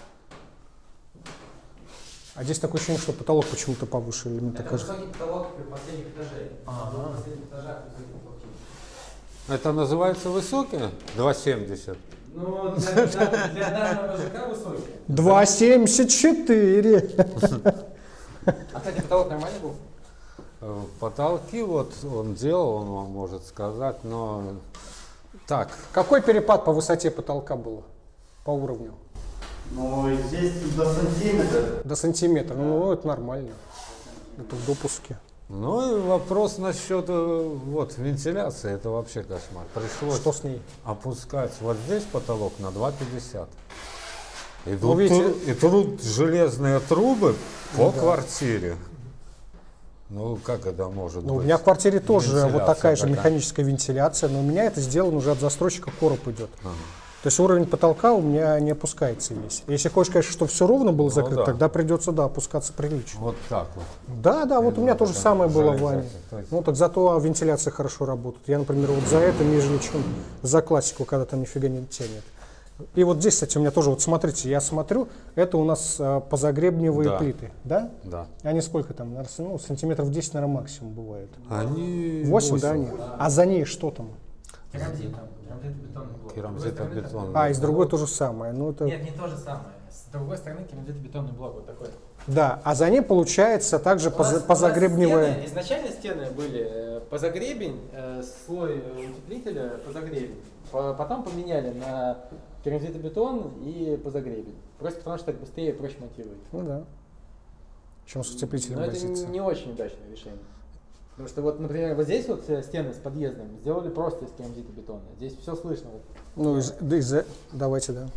[SPEAKER 2] А здесь такое ощущение, что потолок почему-то повыше, или мне так
[SPEAKER 7] Это
[SPEAKER 2] кажется.
[SPEAKER 7] высокий потолок при последних этажей. На последних этажах высокие потолки.
[SPEAKER 4] Это называется высокие? два семьдесят.
[SPEAKER 7] Ну, для, для, для данного ЖК высокий.
[SPEAKER 2] два семьдесят четыре.
[SPEAKER 7] А, кстати, потолок нормальный был?
[SPEAKER 4] Э, Потолки вот он делал, он вам может сказать, но так,
[SPEAKER 2] Какой перепад по высоте потолка был? По уровню?
[SPEAKER 9] Ну, здесь до сантиметра.
[SPEAKER 2] До сантиметра. Ну, это нормально. Это в допуске.
[SPEAKER 4] ну и вопрос насчет э, вот вентиляции, это вообще кошмар. Пришлось
[SPEAKER 2] Что с ней?
[SPEAKER 4] опускать вот здесь потолок на два пятьдесят. Идут,
[SPEAKER 2] Ну, видите-
[SPEAKER 4] тру- и тут железные трубы по квартире. Ну как это может
[SPEAKER 2] Ну, у
[SPEAKER 4] быть?
[SPEAKER 2] меня в квартире тоже вот
[SPEAKER 4] Вентиляция
[SPEAKER 2] такая же
[SPEAKER 4] какая?
[SPEAKER 2] механическая вентиляция, но у меня это сделано уже от застройщика, короб идет.
[SPEAKER 4] Ага.
[SPEAKER 2] То То есть уровень потолка у меня не опускается весь. Если хочешь, конечно, чтобы все ровно было закрыто,
[SPEAKER 4] да.
[SPEAKER 2] тогда придется, да, опускаться прилично.
[SPEAKER 4] Вот так вот.
[SPEAKER 2] Да, да, вот у меня то же самое было в ванне.
[SPEAKER 4] железяки.
[SPEAKER 2] Ну так зато вентиляция хорошо работает. Я, например, вот за это, нежели чем за классику, когда там нифига не тянет. И вот здесь, кстати, у меня тоже, вот смотрите, я смотрю, это у нас а, позагребневые
[SPEAKER 4] Да.
[SPEAKER 2] плиты, да?
[SPEAKER 4] Да.
[SPEAKER 2] Они сколько там? Наверное, ну, сантиметров десять, наверное, максимум бывает.
[SPEAKER 4] Они
[SPEAKER 2] восемь, да, они? А за ней что там?
[SPEAKER 7] Керамзит, там, керамзит-бетонный блок.
[SPEAKER 4] керамзитобетонные.
[SPEAKER 2] А, и с другой то же самое. Ну, это...
[SPEAKER 7] Нет, не то же самое. С другой стороны керамзит-бетонный блок, вот такой.
[SPEAKER 2] Да, а за ней получается также
[SPEAKER 7] У нас-
[SPEAKER 2] поза-
[SPEAKER 7] у нас
[SPEAKER 2] позагребневые.
[SPEAKER 7] стены, изначально стены были э, позагребень, э, слой э, утеплителя позагребень. По- Потом поменяли на керамзитобетон и позагребень. Просто потому что так быстрее и проще монтировать.
[SPEAKER 2] Ну да. Чем с утеплителем
[SPEAKER 7] Но это
[SPEAKER 2] возиться.
[SPEAKER 7] не очень удачное решение. Потому что вот, например, вот здесь вот э, стены с подъездом сделали просто из керамзитобетона. Здесь все слышно. Вот.
[SPEAKER 2] Ну, из, да, из, давайте, да.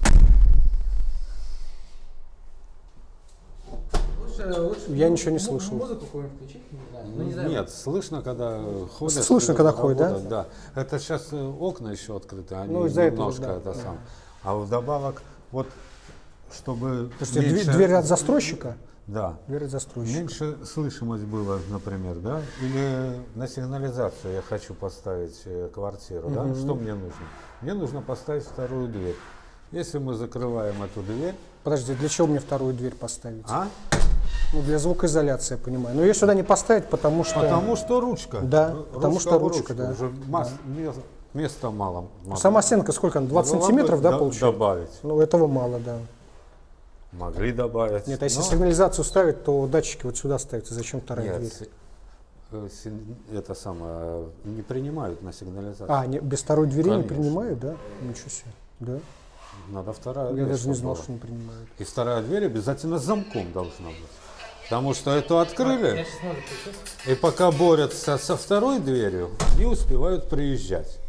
[SPEAKER 7] Лучше, лучше
[SPEAKER 2] Я ничего не
[SPEAKER 7] му-
[SPEAKER 2] слышал.
[SPEAKER 7] Музыку какую-нибудь включить, не знаю. Ну, не знаю.
[SPEAKER 4] Нет, слышно, когда ходят.
[SPEAKER 2] Слышно, когда ходят, да?
[SPEAKER 4] работают, да? Это сейчас окна еще открыты, они
[SPEAKER 2] Ну, из-за этого,
[SPEAKER 4] немножко
[SPEAKER 2] да.
[SPEAKER 4] это сам. А вдобавок, вот, чтобы
[SPEAKER 2] То есть дверь,
[SPEAKER 4] меньше-
[SPEAKER 2] дверь от застройщика?
[SPEAKER 4] Да.
[SPEAKER 2] Дверь от застройщика.
[SPEAKER 4] Меньше слышимость было, например, да? Или на сигнализацию я хочу поставить э, квартиру, да? Что мне нужно? Мне нужно поставить вторую дверь. Если мы закрываем эту дверь,
[SPEAKER 2] Подожди, для чего мне вторую дверь поставить?
[SPEAKER 4] а?
[SPEAKER 2] Ну, для звукоизоляции, я понимаю. Но ее сюда не поставить, потому что...
[SPEAKER 4] Потому что ручка.
[SPEAKER 2] Да,
[SPEAKER 4] Ру-
[SPEAKER 2] потому что
[SPEAKER 4] об
[SPEAKER 2] ручка, да.
[SPEAKER 4] Уже мас- ме- места мало.
[SPEAKER 2] Сама стенка сколько она? двадцать
[SPEAKER 4] Могла бы
[SPEAKER 2] сантиметров, да,
[SPEAKER 4] до-
[SPEAKER 2] получается?
[SPEAKER 4] Добавить.
[SPEAKER 2] Ну, этого мало, да.
[SPEAKER 4] Могли добавить.
[SPEAKER 2] Нет, а если
[SPEAKER 4] но-
[SPEAKER 2] сигнализацию ставить, то датчики вот сюда ставятся. Зачем вторая
[SPEAKER 4] Нет,
[SPEAKER 2] дверь?
[SPEAKER 4] си- э, си- это самое, не принимают на сигнализацию.
[SPEAKER 2] А, не, без второй двери не
[SPEAKER 4] Конечно.
[SPEAKER 2] принимают, да? Ничего себе. Да?
[SPEAKER 4] Надо вторая
[SPEAKER 2] Я
[SPEAKER 4] дверь,
[SPEAKER 2] даже не
[SPEAKER 4] чтобы
[SPEAKER 2] знал,
[SPEAKER 4] была.
[SPEAKER 2] что не принимают.
[SPEAKER 4] И вторая дверь обязательно с замком должна быть. Потому что эту
[SPEAKER 7] Я
[SPEAKER 4] открыли,
[SPEAKER 7] сейчас музыку включу.
[SPEAKER 4] и пока борются со второй дверью, не успевают приезжать.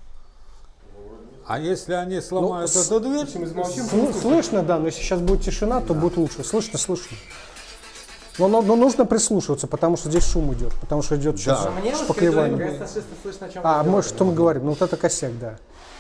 [SPEAKER 4] А если они сломают
[SPEAKER 2] с-
[SPEAKER 4] эту дверь,
[SPEAKER 2] Сл- слышно, да, но если сейчас будет тишина, то будет лучше. Слышно, слышно. Но, но, но нужно прислушиваться, потому что здесь шум идет, потому что идет сейчас
[SPEAKER 4] Да.
[SPEAKER 7] Мне вот в коридоре
[SPEAKER 2] шпаклевание.
[SPEAKER 7] просто чисто слышно, о чем
[SPEAKER 2] А,
[SPEAKER 7] вы
[SPEAKER 2] может, что мы
[SPEAKER 7] говорите.
[SPEAKER 2] говорим? Ну, вот это косяк, да.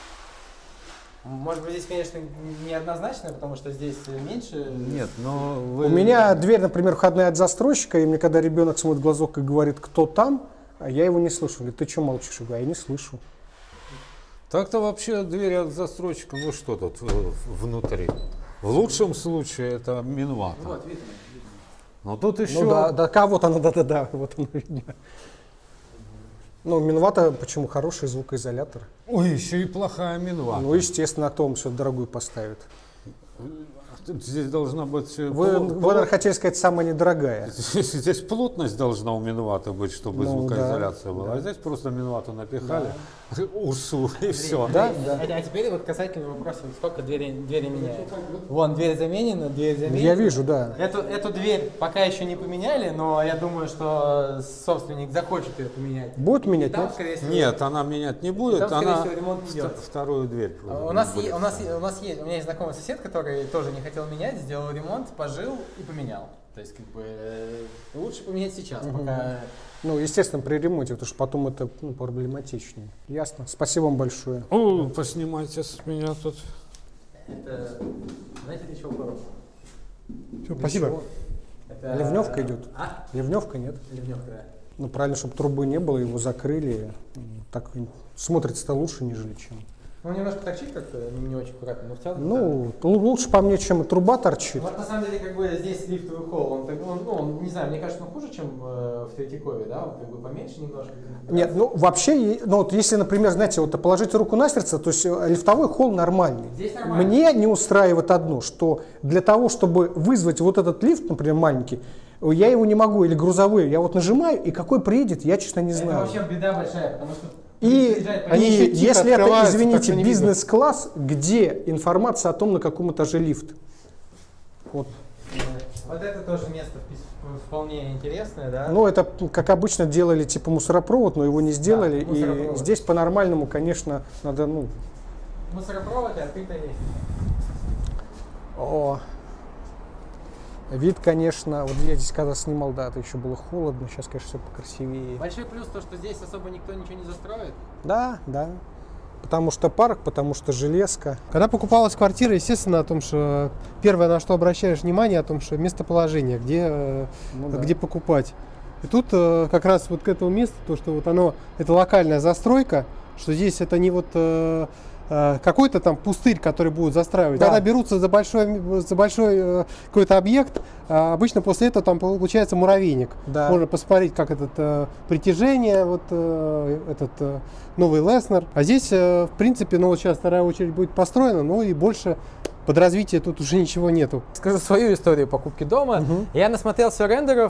[SPEAKER 7] Может быть, здесь, конечно, неоднозначно, потому что здесь меньше.
[SPEAKER 4] нет, но вы...
[SPEAKER 2] У меня дверь, например, входная от застройщика, и мне когда ребенок смотрит в глазок и говорит, кто там, а я его не слышу. Говорит, ты что молчишь? Я говорю, я не слышу.
[SPEAKER 4] Так-то вообще дверь от застройщика, ну что тут э, внутри? В лучшем случае это минвата.
[SPEAKER 7] Вот, видно.
[SPEAKER 4] Но тут еще...
[SPEAKER 2] Ну да, да, а вот она, да-да-да, вот она видно. Ну, Минвата, почему хороший звукоизолятор?
[SPEAKER 4] Ой, еще и плохая минвата.
[SPEAKER 2] Ну, естественно, а кто вам все дорогую поставит?
[SPEAKER 4] Здесь должна быть... э,
[SPEAKER 2] Вы,
[SPEAKER 4] пло-
[SPEAKER 2] вы
[SPEAKER 4] пло-
[SPEAKER 2] наверное, хотели сказать, самая недорогая.
[SPEAKER 4] Здесь, здесь плотность должна у минваты быть, чтобы
[SPEAKER 2] Ну,
[SPEAKER 4] звукоизоляция
[SPEAKER 2] да,
[SPEAKER 4] была. А здесь просто минвату напихали, усу и все.
[SPEAKER 2] Да, да.
[SPEAKER 7] А, а теперь вот касательно вопроса, сколько двери, двери меняют. Вон, дверь заменена, дверь заменена.
[SPEAKER 2] Я вижу, да.
[SPEAKER 7] Эту, эту дверь пока еще не поменяли, но я думаю, что собственник захочет ее поменять.
[SPEAKER 2] Будет
[SPEAKER 7] И
[SPEAKER 2] менять,
[SPEAKER 7] там,
[SPEAKER 2] нет?
[SPEAKER 7] скорее всего,
[SPEAKER 4] Нет, она менять не будет,
[SPEAKER 7] Там, скорее
[SPEAKER 4] она
[SPEAKER 7] всего, ремонт
[SPEAKER 4] вт-
[SPEAKER 7] идет.
[SPEAKER 10] вторую дверь.
[SPEAKER 7] У нас,
[SPEAKER 11] будет.
[SPEAKER 7] е- у, нас, е- у нас есть, у меня есть знакомый сосед, который тоже не хотел менять, сделал ремонт, пожил и поменял. То есть, как бы, э, лучше поменять сейчас, пока...
[SPEAKER 2] Ну, естественно, при ремонте, потому что потом это ну, проблематичнее. Ясно. Спасибо вам большое.
[SPEAKER 4] О, поснимайте с меня тут.
[SPEAKER 7] Это, знаете, для чего было?
[SPEAKER 1] Всё, спасибо.
[SPEAKER 7] Это...
[SPEAKER 2] Ливневка идет?
[SPEAKER 7] А?
[SPEAKER 2] Ливневка нет?
[SPEAKER 7] Ливневка, да.
[SPEAKER 2] Ну, правильно, чтобы трубы не было, его закрыли. Так смотрится-то лучше, нежели чем.
[SPEAKER 7] Ну, немножко торчит как-то, не, не очень аккуратно, но в целом...
[SPEAKER 2] Ну, л- лучше по мне, чем и труба торчит.
[SPEAKER 7] Вот на самом деле, как бы здесь лифтовый холл, он, так- он, ну, он, не знаю, мне кажется, он хуже, чем э, в Третьякове, да, он как бы поменьше немножко.
[SPEAKER 2] Нет, ну вообще, е- ну вот если, например, знаете, вот положите руку на сердце, то есть э, лифтовой холл нормальный.
[SPEAKER 7] Здесь нормально.
[SPEAKER 2] Мне не устраивает одно, что для того, чтобы вызвать вот этот лифт, например, маленький, я его не могу, или грузовой, я вот нажимаю, и какой приедет, я честно не
[SPEAKER 7] Это
[SPEAKER 2] знаю.
[SPEAKER 7] вообще беда большая, потому что...
[SPEAKER 2] И,
[SPEAKER 7] приезжает
[SPEAKER 2] и
[SPEAKER 1] еще тихо
[SPEAKER 2] если это,
[SPEAKER 1] открываются, так
[SPEAKER 2] извините,
[SPEAKER 1] что не видно.
[SPEAKER 2] бизнес-класс, где информация о том, на каком этаже лифт? Вот.
[SPEAKER 7] Вот это тоже место впис- вполне интересное, да?
[SPEAKER 2] Ну, это, как обычно, делали типа мусоропровод, но его не сделали.
[SPEAKER 7] Да,
[SPEAKER 2] и
[SPEAKER 7] мусоропровод.
[SPEAKER 2] здесь по-нормальному, конечно, надо, ну,
[SPEAKER 7] Мусоропровод и открытая лестница.
[SPEAKER 2] о, вид, конечно, вот я здесь когда снимал, да, это еще было холодно, сейчас, конечно, все покрасивее.
[SPEAKER 7] Большой плюс то, что здесь особо никто ничего не застроит.
[SPEAKER 2] Да, да. Потому что парк, потому что железка.
[SPEAKER 1] Когда покупалась квартира, естественно, о том, что первое, на что обращаешь внимание, о том, что местоположение, где, ну, да. где покупать. И тут как раз вот к этому месту, то, что вот оно, это локальная застройка, что здесь это не вот какой-то там пустырь, который будут застраивать. Да. Когда берутся за большой, за большой какой-то объект, обычно после этого там получается муравейник. Да. Можно посмотреть, как это притяжение, вот этот новый Леснер. А здесь, в принципе, ну вот сейчас вторая очередь будет построена, ну и больше под развитие тут уже ничего нету.
[SPEAKER 7] Скажу свою историю покупки дома. Угу. Я насмотрелся рендеров.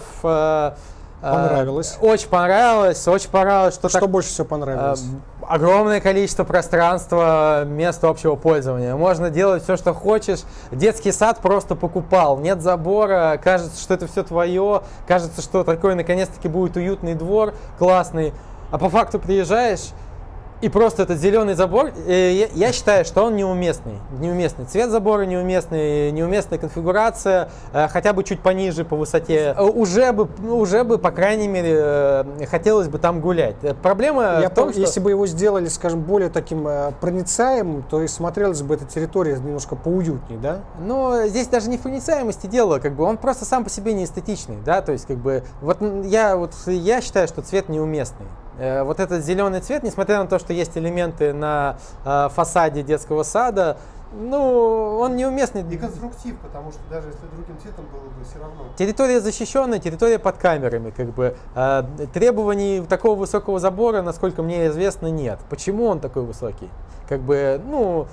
[SPEAKER 2] Понравилось.
[SPEAKER 7] Очень понравилось, очень понравилось. Что,
[SPEAKER 2] что
[SPEAKER 7] так,
[SPEAKER 2] больше всего понравилось?
[SPEAKER 7] Э, огромное количество пространства, места общего пользования. Можно делать все, что хочешь. Детский сад просто покупал. Нет забора, кажется, что это все твое. Кажется, что такой наконец-таки будет уютный двор, классный. А по факту приезжаешь, и просто этот зеленый забор, я, я считаю, что он неуместный. Неуместный цвет забора, неуместный, неуместная конфигурация, хотя бы чуть пониже по высоте. Уже бы, уже бы, по крайней мере, хотелось бы там гулять. Проблема
[SPEAKER 2] я
[SPEAKER 7] в том,
[SPEAKER 2] пом-
[SPEAKER 7] что...
[SPEAKER 2] Если бы его сделали, скажем, более таким проницаемым, то и смотрелась бы эта территория немножко поуютнее, да?
[SPEAKER 7] Но здесь даже не в проницаемости дело, как бы он просто сам по себе не эстетичный, да, то есть как бы вот я, вот, я считаю, что цвет неуместный. Вот этот зеленый цвет, несмотря на то, что есть элементы на э, фасаде детского сада, ну, он неуместный.
[SPEAKER 1] И конструктив, потому что даже если другим цветом было бы все равно.
[SPEAKER 7] Территория защищенная, территория под камерами, как бы. Э, требований такого высокого забора, насколько мне известно, нет. Почему он такой высокий? Как бы, ну...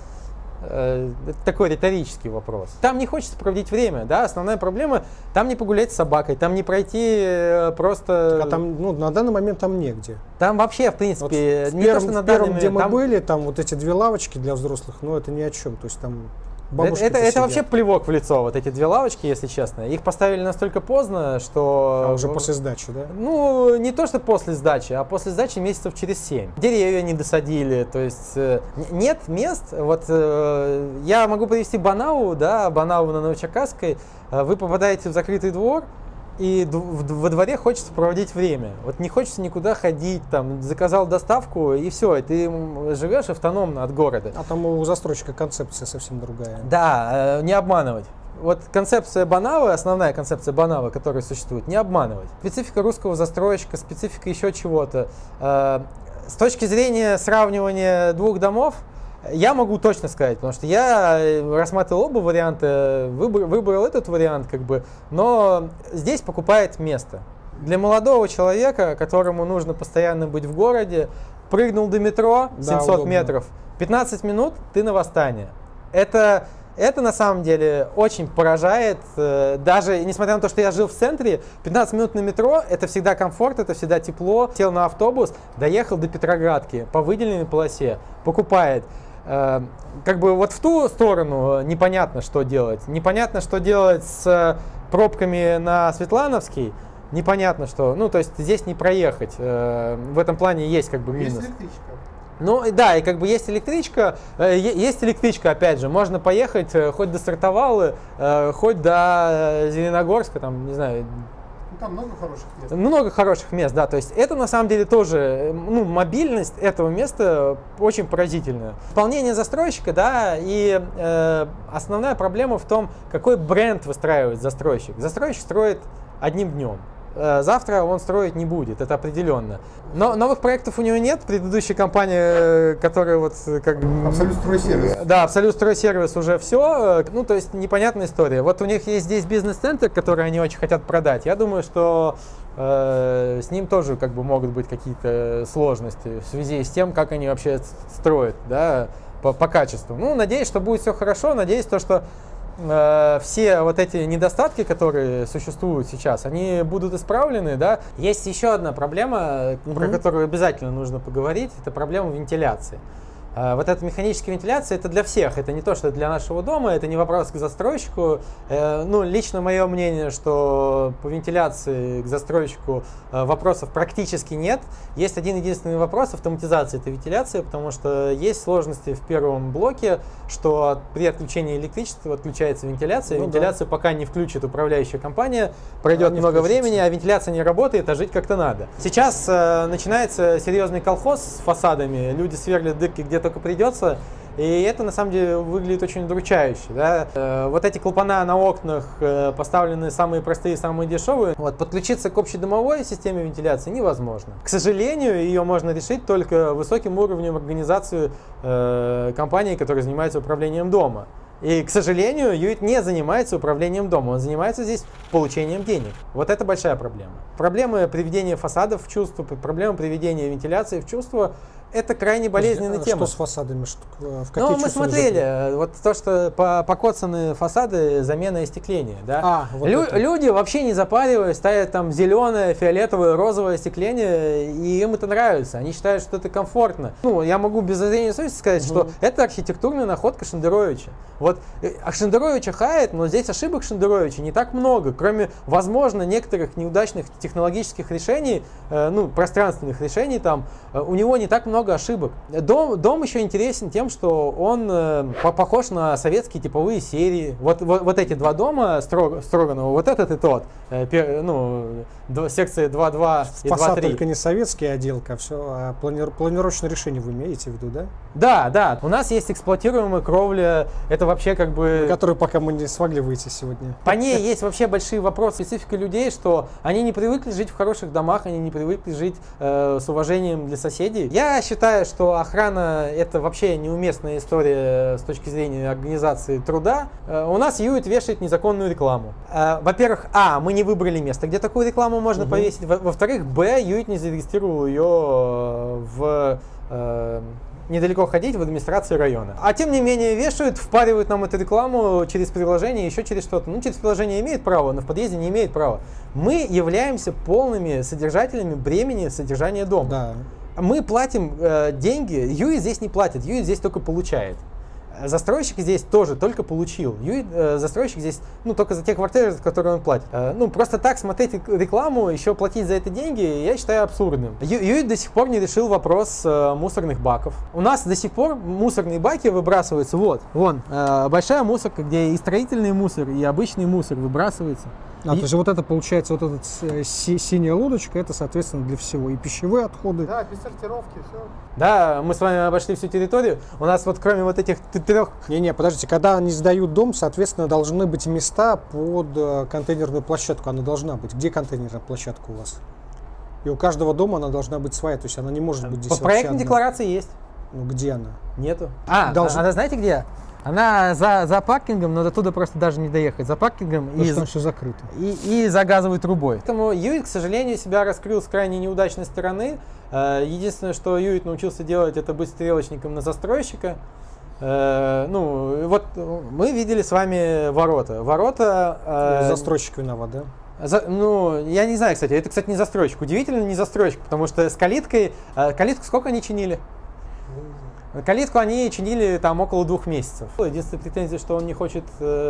[SPEAKER 7] Это такой риторический вопрос. Там не хочется проводить время, да, основная проблема, там не погулять с собакой, там не пройти просто...
[SPEAKER 2] А там, ну, на данный момент там негде.
[SPEAKER 7] Там вообще, в принципе,
[SPEAKER 2] вот
[SPEAKER 7] не
[SPEAKER 2] в первом,
[SPEAKER 7] то, что на
[SPEAKER 2] в первом,
[SPEAKER 7] данный
[SPEAKER 2] где
[SPEAKER 7] момент,
[SPEAKER 2] мы там... были, там вот эти две лавочки для взрослых, ну, это ни о чем, то есть там...
[SPEAKER 7] Это, это, это вообще плевок в лицо, вот эти две лавочки, если честно. Их поставили настолько поздно, что...
[SPEAKER 2] А уже после сдачи, да?
[SPEAKER 7] Ну, не то, что после сдачи, а после сдачи месяцев через семь. Деревья не досадили, то есть э, нет мест. Вот э, я могу привести Банау, да, Банау на Новочеркасской. Э, вы попадаете в закрытый двор, и во дворе хочется проводить время. Вот не хочется никуда ходить, там, заказал доставку, и все, и ты живешь автономно от города.
[SPEAKER 2] А там у застройщика концепция совсем другая.
[SPEAKER 7] Да, не обманывать. Вот концепция Банавы, основная концепция Банавы, которая существует, не обманывать. Специфика русского застройщика, специфика еще чего-то. С точки зрения сравнивания двух домов, я могу точно сказать, потому что я рассматривал оба варианта, выбор, выбрал этот вариант, как бы, но здесь покупает место. Для молодого человека, которому нужно постоянно быть в городе, прыгнул до метро семьсот метров, пятнадцать минут, ты на Восстание. Это, это на самом деле очень поражает, даже несмотря на то, что я жил в центре, пятнадцать минут на метро, это всегда комфорт, это всегда тепло. Сел на автобус, доехал до Петроградки по выделенной полосе, покупает. Как бы вот в ту сторону непонятно, что делать. Непонятно, что делать с пробками на Светлановский. Непонятно, что... Ну, то есть здесь не проехать. В этом плане есть как бы минус.
[SPEAKER 1] Есть электричка.
[SPEAKER 7] Ну, да, и как бы есть электричка. Есть электричка, опять же. Можно поехать хоть до Сартовалы, хоть до Зеленогорска, там, не знаю...
[SPEAKER 1] Там много хороших мест.
[SPEAKER 7] Много хороших мест, да. То есть это на самом деле тоже, ну, мобильность этого места очень поразительная. Исполнение застройщика, да, и э, основная проблема в том, какой бренд выстраивает застройщик. Застройщик строит одним днем. Завтра он строить не будет, это определенно. Но новых проектов у него нет. Предыдущая компания, которая вот как...
[SPEAKER 1] Абсолют Стройсервис.
[SPEAKER 7] Да, Абсолют Стройсервис уже все. Ну, то есть непонятная история. Вот у них есть здесь бизнес-центр, который они очень хотят продать. Я думаю, что э, с ним тоже как бы могут быть какие-то сложности в связи с тем, как они вообще строят, да, по, по качеству. Ну, надеюсь, что будет все хорошо. Надеюсь, то, что все вот эти недостатки, которые существуют сейчас, они будут исправлены, да. Есть еще одна проблема, mm-hmm. про которую обязательно нужно поговорить, это проблема вентиляции. Вот эта механическая вентиляция, это для всех, это не то, что для нашего дома, это не вопрос к застройщику. Ну, лично мое мнение, что по вентиляции к застройщику вопросов практически нет. Есть один единственный вопрос — автоматизация этой вентиляции, потому что есть сложности в первом блоке, что при отключении электричества отключается вентиляция. Ну, вентиляцию да. пока не включит управляющая компания, пройдет а, много времени, а вентиляция не работает, а жить как-то надо. Сейчас э, начинается серьезный колхоз с фасадами, люди сверлят дырки где-то
[SPEAKER 11] только придется. И это на самом деле выглядит очень удручающе. Да? Э, вот эти клапана на окнах э, поставлены самые простые, самые дешевые. Вот, подключиться к общедомовой системе вентиляции невозможно. К сожалению, ее можно решить только высоким уровнем организации э, компании, которая занимается управлением дома. И, к сожалению, Юит не занимается управлением дома, он занимается здесь получением денег. Вот это большая проблема. Проблемы приведения фасадов в чувство, проблемы приведения вентиляции в чувство — это крайне болезненная
[SPEAKER 2] а
[SPEAKER 11] тема.
[SPEAKER 2] Что с фасадами? Что, в какие
[SPEAKER 11] ну, мы смотрели, заходят? Вот то, что по покоцаны фасады, замена остекления. Да?
[SPEAKER 2] А, вот
[SPEAKER 11] Лю
[SPEAKER 2] это.
[SPEAKER 11] Люди вообще не запариваясь, ставят там зеленое, фиолетовое, розовое остекление, и им это нравится. Они считают, что это комфортно. Ну, я могу без зазрения совести сказать, угу. что это архитектурная находка Шендеровича. Вот Шендеровича хает, но здесь ошибок Шендеровича не так много. Кроме, возможно, некоторых неудачных технологических решений, э, ну, пространственных решений, там, э, у него не так много ошибок. Дом, дом еще интересен тем, что он э, похож на советские типовые серии. Вот, вот, вот эти два дома Строг, Строганова, вот этот и тот. Э, пер, ну, до, секции два два и два три.
[SPEAKER 2] Фасад только не советский отделка, а все, а плани, планировочное решение вы имеете в виду, да?
[SPEAKER 11] Да, да. У нас есть эксплуатируемая кровля. Это вообще как бы...
[SPEAKER 2] На которую пока мы не смогли выйти сегодня.
[SPEAKER 11] По ней есть вообще большие вопросы. Специфика людей, что они не привыкли жить в хороших домах, они не привыкли жить э, с уважением для соседей. Я считаю, что охрана — это вообще неуместная история с точки зрения организации труда. Э, у нас Юит вешает незаконную рекламу. Э, во-первых, а, мы не выбрали место, где такую рекламу можно угу. повесить. Во-вторых, б, Юит не зарегистрировал ее в... Э, недалеко ходить в администрации района. А тем не менее вешают, впаривают нам эту рекламу через приложение, еще через что-то. Ну, через приложение имеет право, но в подъезде не имеет права. Мы являемся полными содержателями бремени содержания дома.
[SPEAKER 2] Да.
[SPEAKER 11] Мы платим э, деньги, Юит здесь не платит, Юит здесь только получает. Застройщик здесь тоже только получил. Юит, э, застройщик здесь, ну, только за те квартиры, за которые он платит. Э, ну, просто так смотреть рекламу, еще платить за это деньги, я считаю абсурдным. Ю, Юит до сих пор не решил вопрос э, мусорных баков. У нас до сих пор мусорные баки выбрасываются, вот, вон, э, большая мусорка, где и строительный мусор, и обычный мусор выбрасывается.
[SPEAKER 2] А,
[SPEAKER 11] и...
[SPEAKER 2] то есть вот это получается, вот эта си синяя лодочка, это, соответственно, для всего. И пищевые отходы.
[SPEAKER 1] Да, без сортировки, все.
[SPEAKER 11] Да, мы с вами обошли всю территорию. У нас вот кроме вот этих трех...
[SPEAKER 2] Не-не, подождите, когда они сдают дом, соответственно, должны быть места под э, контейнерную площадку. Она должна быть. Где контейнерная площадка у вас? И у каждого дома она должна быть своя, то есть она не может быть здесь.
[SPEAKER 11] По проектной декларации есть.
[SPEAKER 2] Ну где она?
[SPEAKER 11] Нету. А,
[SPEAKER 2] Должен...
[SPEAKER 11] она знаете где? Она за, за паркингом, но до туда просто даже не доехать. За паркингом
[SPEAKER 2] и,
[SPEAKER 11] за,
[SPEAKER 2] все закрыто.
[SPEAKER 11] И, и за газовой трубой. Поэтому Юит, к сожалению, себя раскрыл с крайне неудачной стороны. Единственное, что Юит научился делать, это быть стрелочником на застройщика. Ну, вот мы видели с вами ворота. Ворота...
[SPEAKER 2] Застройщик виноват, да?
[SPEAKER 11] За, ну, я не знаю, кстати. Это, кстати, не застройщик. Удивительно, не застройщик, потому что с калиткой... Калитку сколько они чинили? Калитку они чинили там около двух месяцев. Единственная претензия, что он не хочет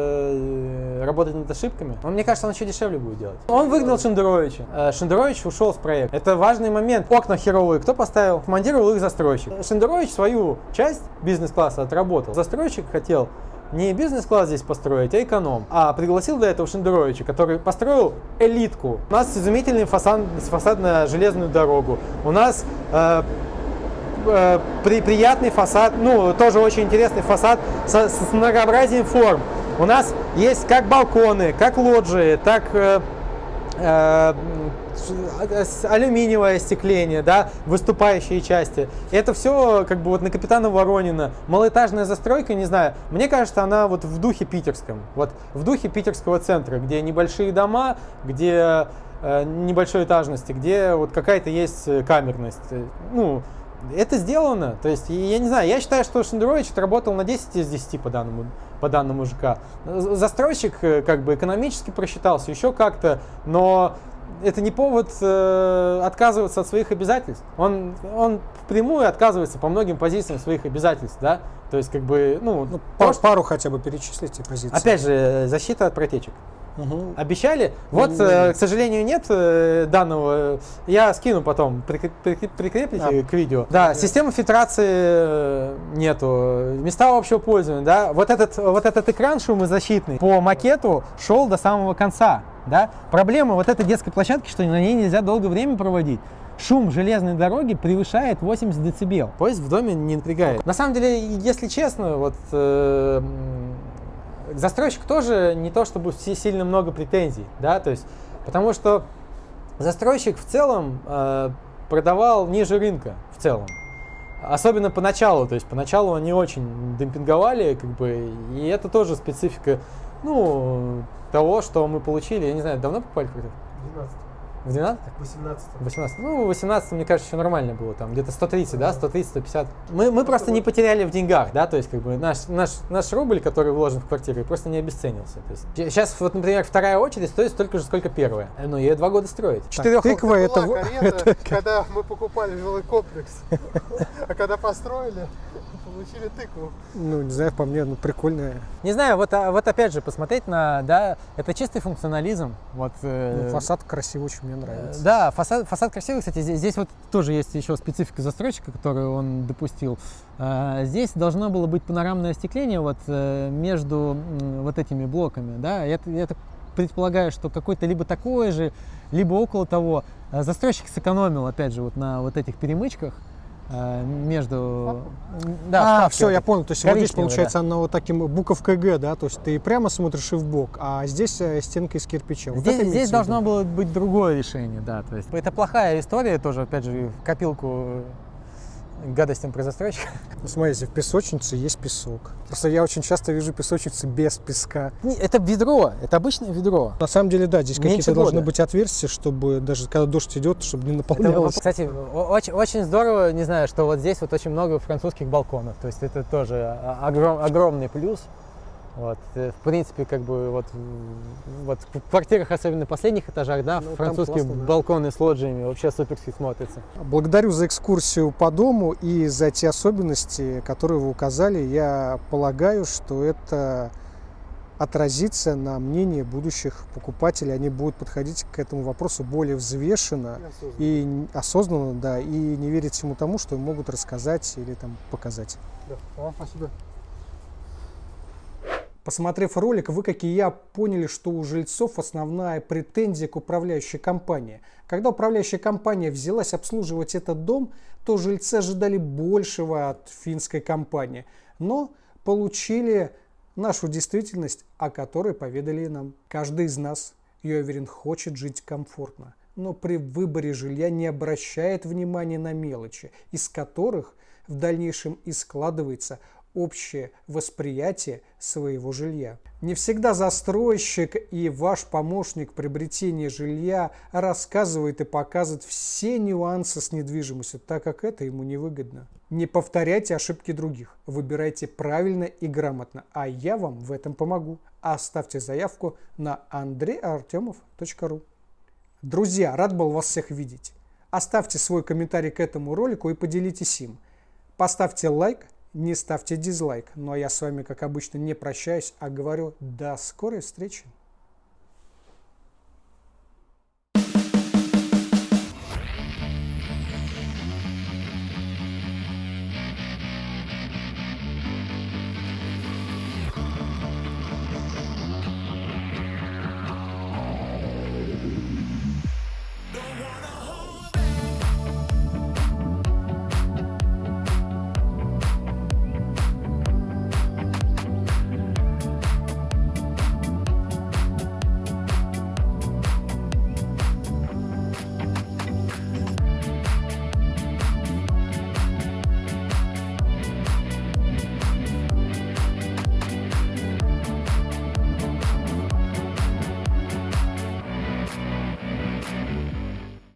[SPEAKER 11] э, работать над ошибками. Он, мне кажется, он еще дешевле будет делать. Он выгнал Шендеровича. Э, Шендерович ушел с проекта. Это важный момент. Окна херовые кто поставил? Командировал их застройщик. Шендерович свою часть бизнес-класса отработал. Застройщик хотел не бизнес-класс здесь построить, а эконом. А пригласил до этого Шендеровича, который построил элитку. У нас изумительный фасад, фасад на железную дорогу. У нас... Э, При, приятный фасад, ну, тоже очень интересный фасад со, с многообразием форм. У нас есть как балконы, как лоджии, так э, э, алюминиевое остекление, да, выступающие части. Это все как бы вот на Капитана Воронина. Малоэтажная застройка, не знаю, мне кажется, она вот в духе питерском, вот в духе питерского центра, где небольшие дома, где э, небольшой этажности, где вот какая-то есть камерность, ну, это сделано, то есть, я не знаю, я считаю, что Шендерович отработал на десять из десяти по данному, по данному ЖК. Застройщик как бы экономически просчитался, еще как-то, но это не повод э, отказываться от своих обязательств. Он, он впрямую отказывается по многим позициям своих обязательств, да, то есть, как бы, ну...
[SPEAKER 2] ну пару, что... пару хотя бы перечислите позиции.
[SPEAKER 11] Опять же, защита от протечек.
[SPEAKER 2] Угу.
[SPEAKER 11] Обещали? Вот, ну, э, к сожалению, нет э, данного. Я скину потом, прикреп, прикреп, прикреплите а, к видео. Да, да, системы фильтрации нету. Места общего пользования, да. Вот этот, вот этот экран шумозащитный по макету шел до самого конца, да. Проблема вот этой детской площадки, что на ней нельзя долгое время проводить. шум железной дороги превышает восемьдесят децибел. Поезд в доме не напрягает. На самом деле, если честно, вот э, застройщик тоже не то чтобы сильно много претензий, да, то есть, потому что застройщик в целом э, продавал ниже рынка в целом. Особенно поначалу, то есть поначалу они очень демпинговали, как бы, и это тоже специфика, ну, того, что мы получили. Я не знаю, давно покупали квартиру? В двенадцатом? В
[SPEAKER 1] восемнадцатом.
[SPEAKER 11] В восемнадцатом. Ну, в восемнадцатом, мне кажется, еще нормально было, там где-то сто тридцать, да, сто тридцать, сто пятьдесят. Мы, мы просто не потеряли в деньгах, да, то есть как бы наш, наш, наш рубль, который вложен в квартиру, просто не обесценился. То есть, сейчас, вот, например, вторая очередь стоит столько же, сколько первая. Ну, ей два года строить.
[SPEAKER 1] Четырех... Тыква это... Была карета, это... когда мы покупали жилой комплекс, а когда построили, получили тыкву.
[SPEAKER 2] Ну, не знаю, по мне, ну, прикольная.
[SPEAKER 11] Не знаю, вот, а, вот опять же, посмотреть на, да, это чистый функционализм. Вот, э,
[SPEAKER 2] ну, фасад красивый, очень мне нравится.
[SPEAKER 11] Э, да, фасад, фасад красивый, кстати, здесь, здесь вот тоже есть еще специфика застройщика, которую он допустил. Э, здесь должно было быть панорамное остекление вот э, между э, вот этими блоками, да, я, я так предполагаю, что какой-то либо такое же, либо около того. Застройщик сэкономил, опять же, вот на вот этих перемычках между...
[SPEAKER 2] Да, а, все, я понял. То есть вот здесь, получается, да. Оно вот таким буковкой Г, да, то есть ты прямо смотришь и в бок, а здесь стенка из кирпича. Вот
[SPEAKER 11] здесь здесь должно было быть другое решение, да, то есть это плохая история тоже, опять же, в копилку гадостям про застройщика.
[SPEAKER 2] Ну, смотрите, в песочнице есть песок. Просто я очень часто вижу песочницы без песка.
[SPEAKER 11] Это ведро, это обычное ведро.
[SPEAKER 2] На самом деле, да, здесь какие-то должны быть отверстия, чтобы даже когда дождь идет, чтобы не наполнялось.
[SPEAKER 11] Это, кстати, очень, очень здорово, не знаю, что вот здесь вот очень много французских балконов. То есть это тоже огром, огромный плюс. Вот, в принципе, как бы вот, вот в квартирах, особенно на последних этажах, да, ну, французские классно, балконы да. С лоджиями вообще суперски смотрятся.
[SPEAKER 2] Благодарю за экскурсию по дому и за те особенности, которые вы указали. Я полагаю, что это отразится на мнении будущих покупателей. Они будут подходить к этому вопросу более взвешенно и осознанно, и осознанно, да, и не верить всему тому, что им могут рассказать или там показать.
[SPEAKER 1] Да. А, спасибо.
[SPEAKER 2] Посмотрев ролик, вы, как и я, поняли, что у жильцов основная претензия к управляющей компании. Когда управляющая компания взялась обслуживать этот дом, то жильцы ожидали большего от финской компании, но получили нашу действительность, о которой поведали нам. Каждый из нас, я уверен, хочет жить комфортно, но при выборе жилья не обращает внимания на мелочи, из которых в дальнейшем и складывается общее восприятие своего жилья. Не всегда застройщик и ваш помощник в приобретении жилья рассказывает и показывает все нюансы с недвижимостью, так как это ему невыгодно. Не повторяйте ошибки других, выбирайте правильно и грамотно, а я вам в этом помогу. Оставьте заявку на андрей артемов точка ру. Друзья, рад был вас всех видеть. Оставьте свой комментарий к этому ролику и поделитесь им. Поставьте лайк, не ставьте дизлайк. Ну а я с вами, как обычно, не прощаюсь, а говорю до скорой встречи.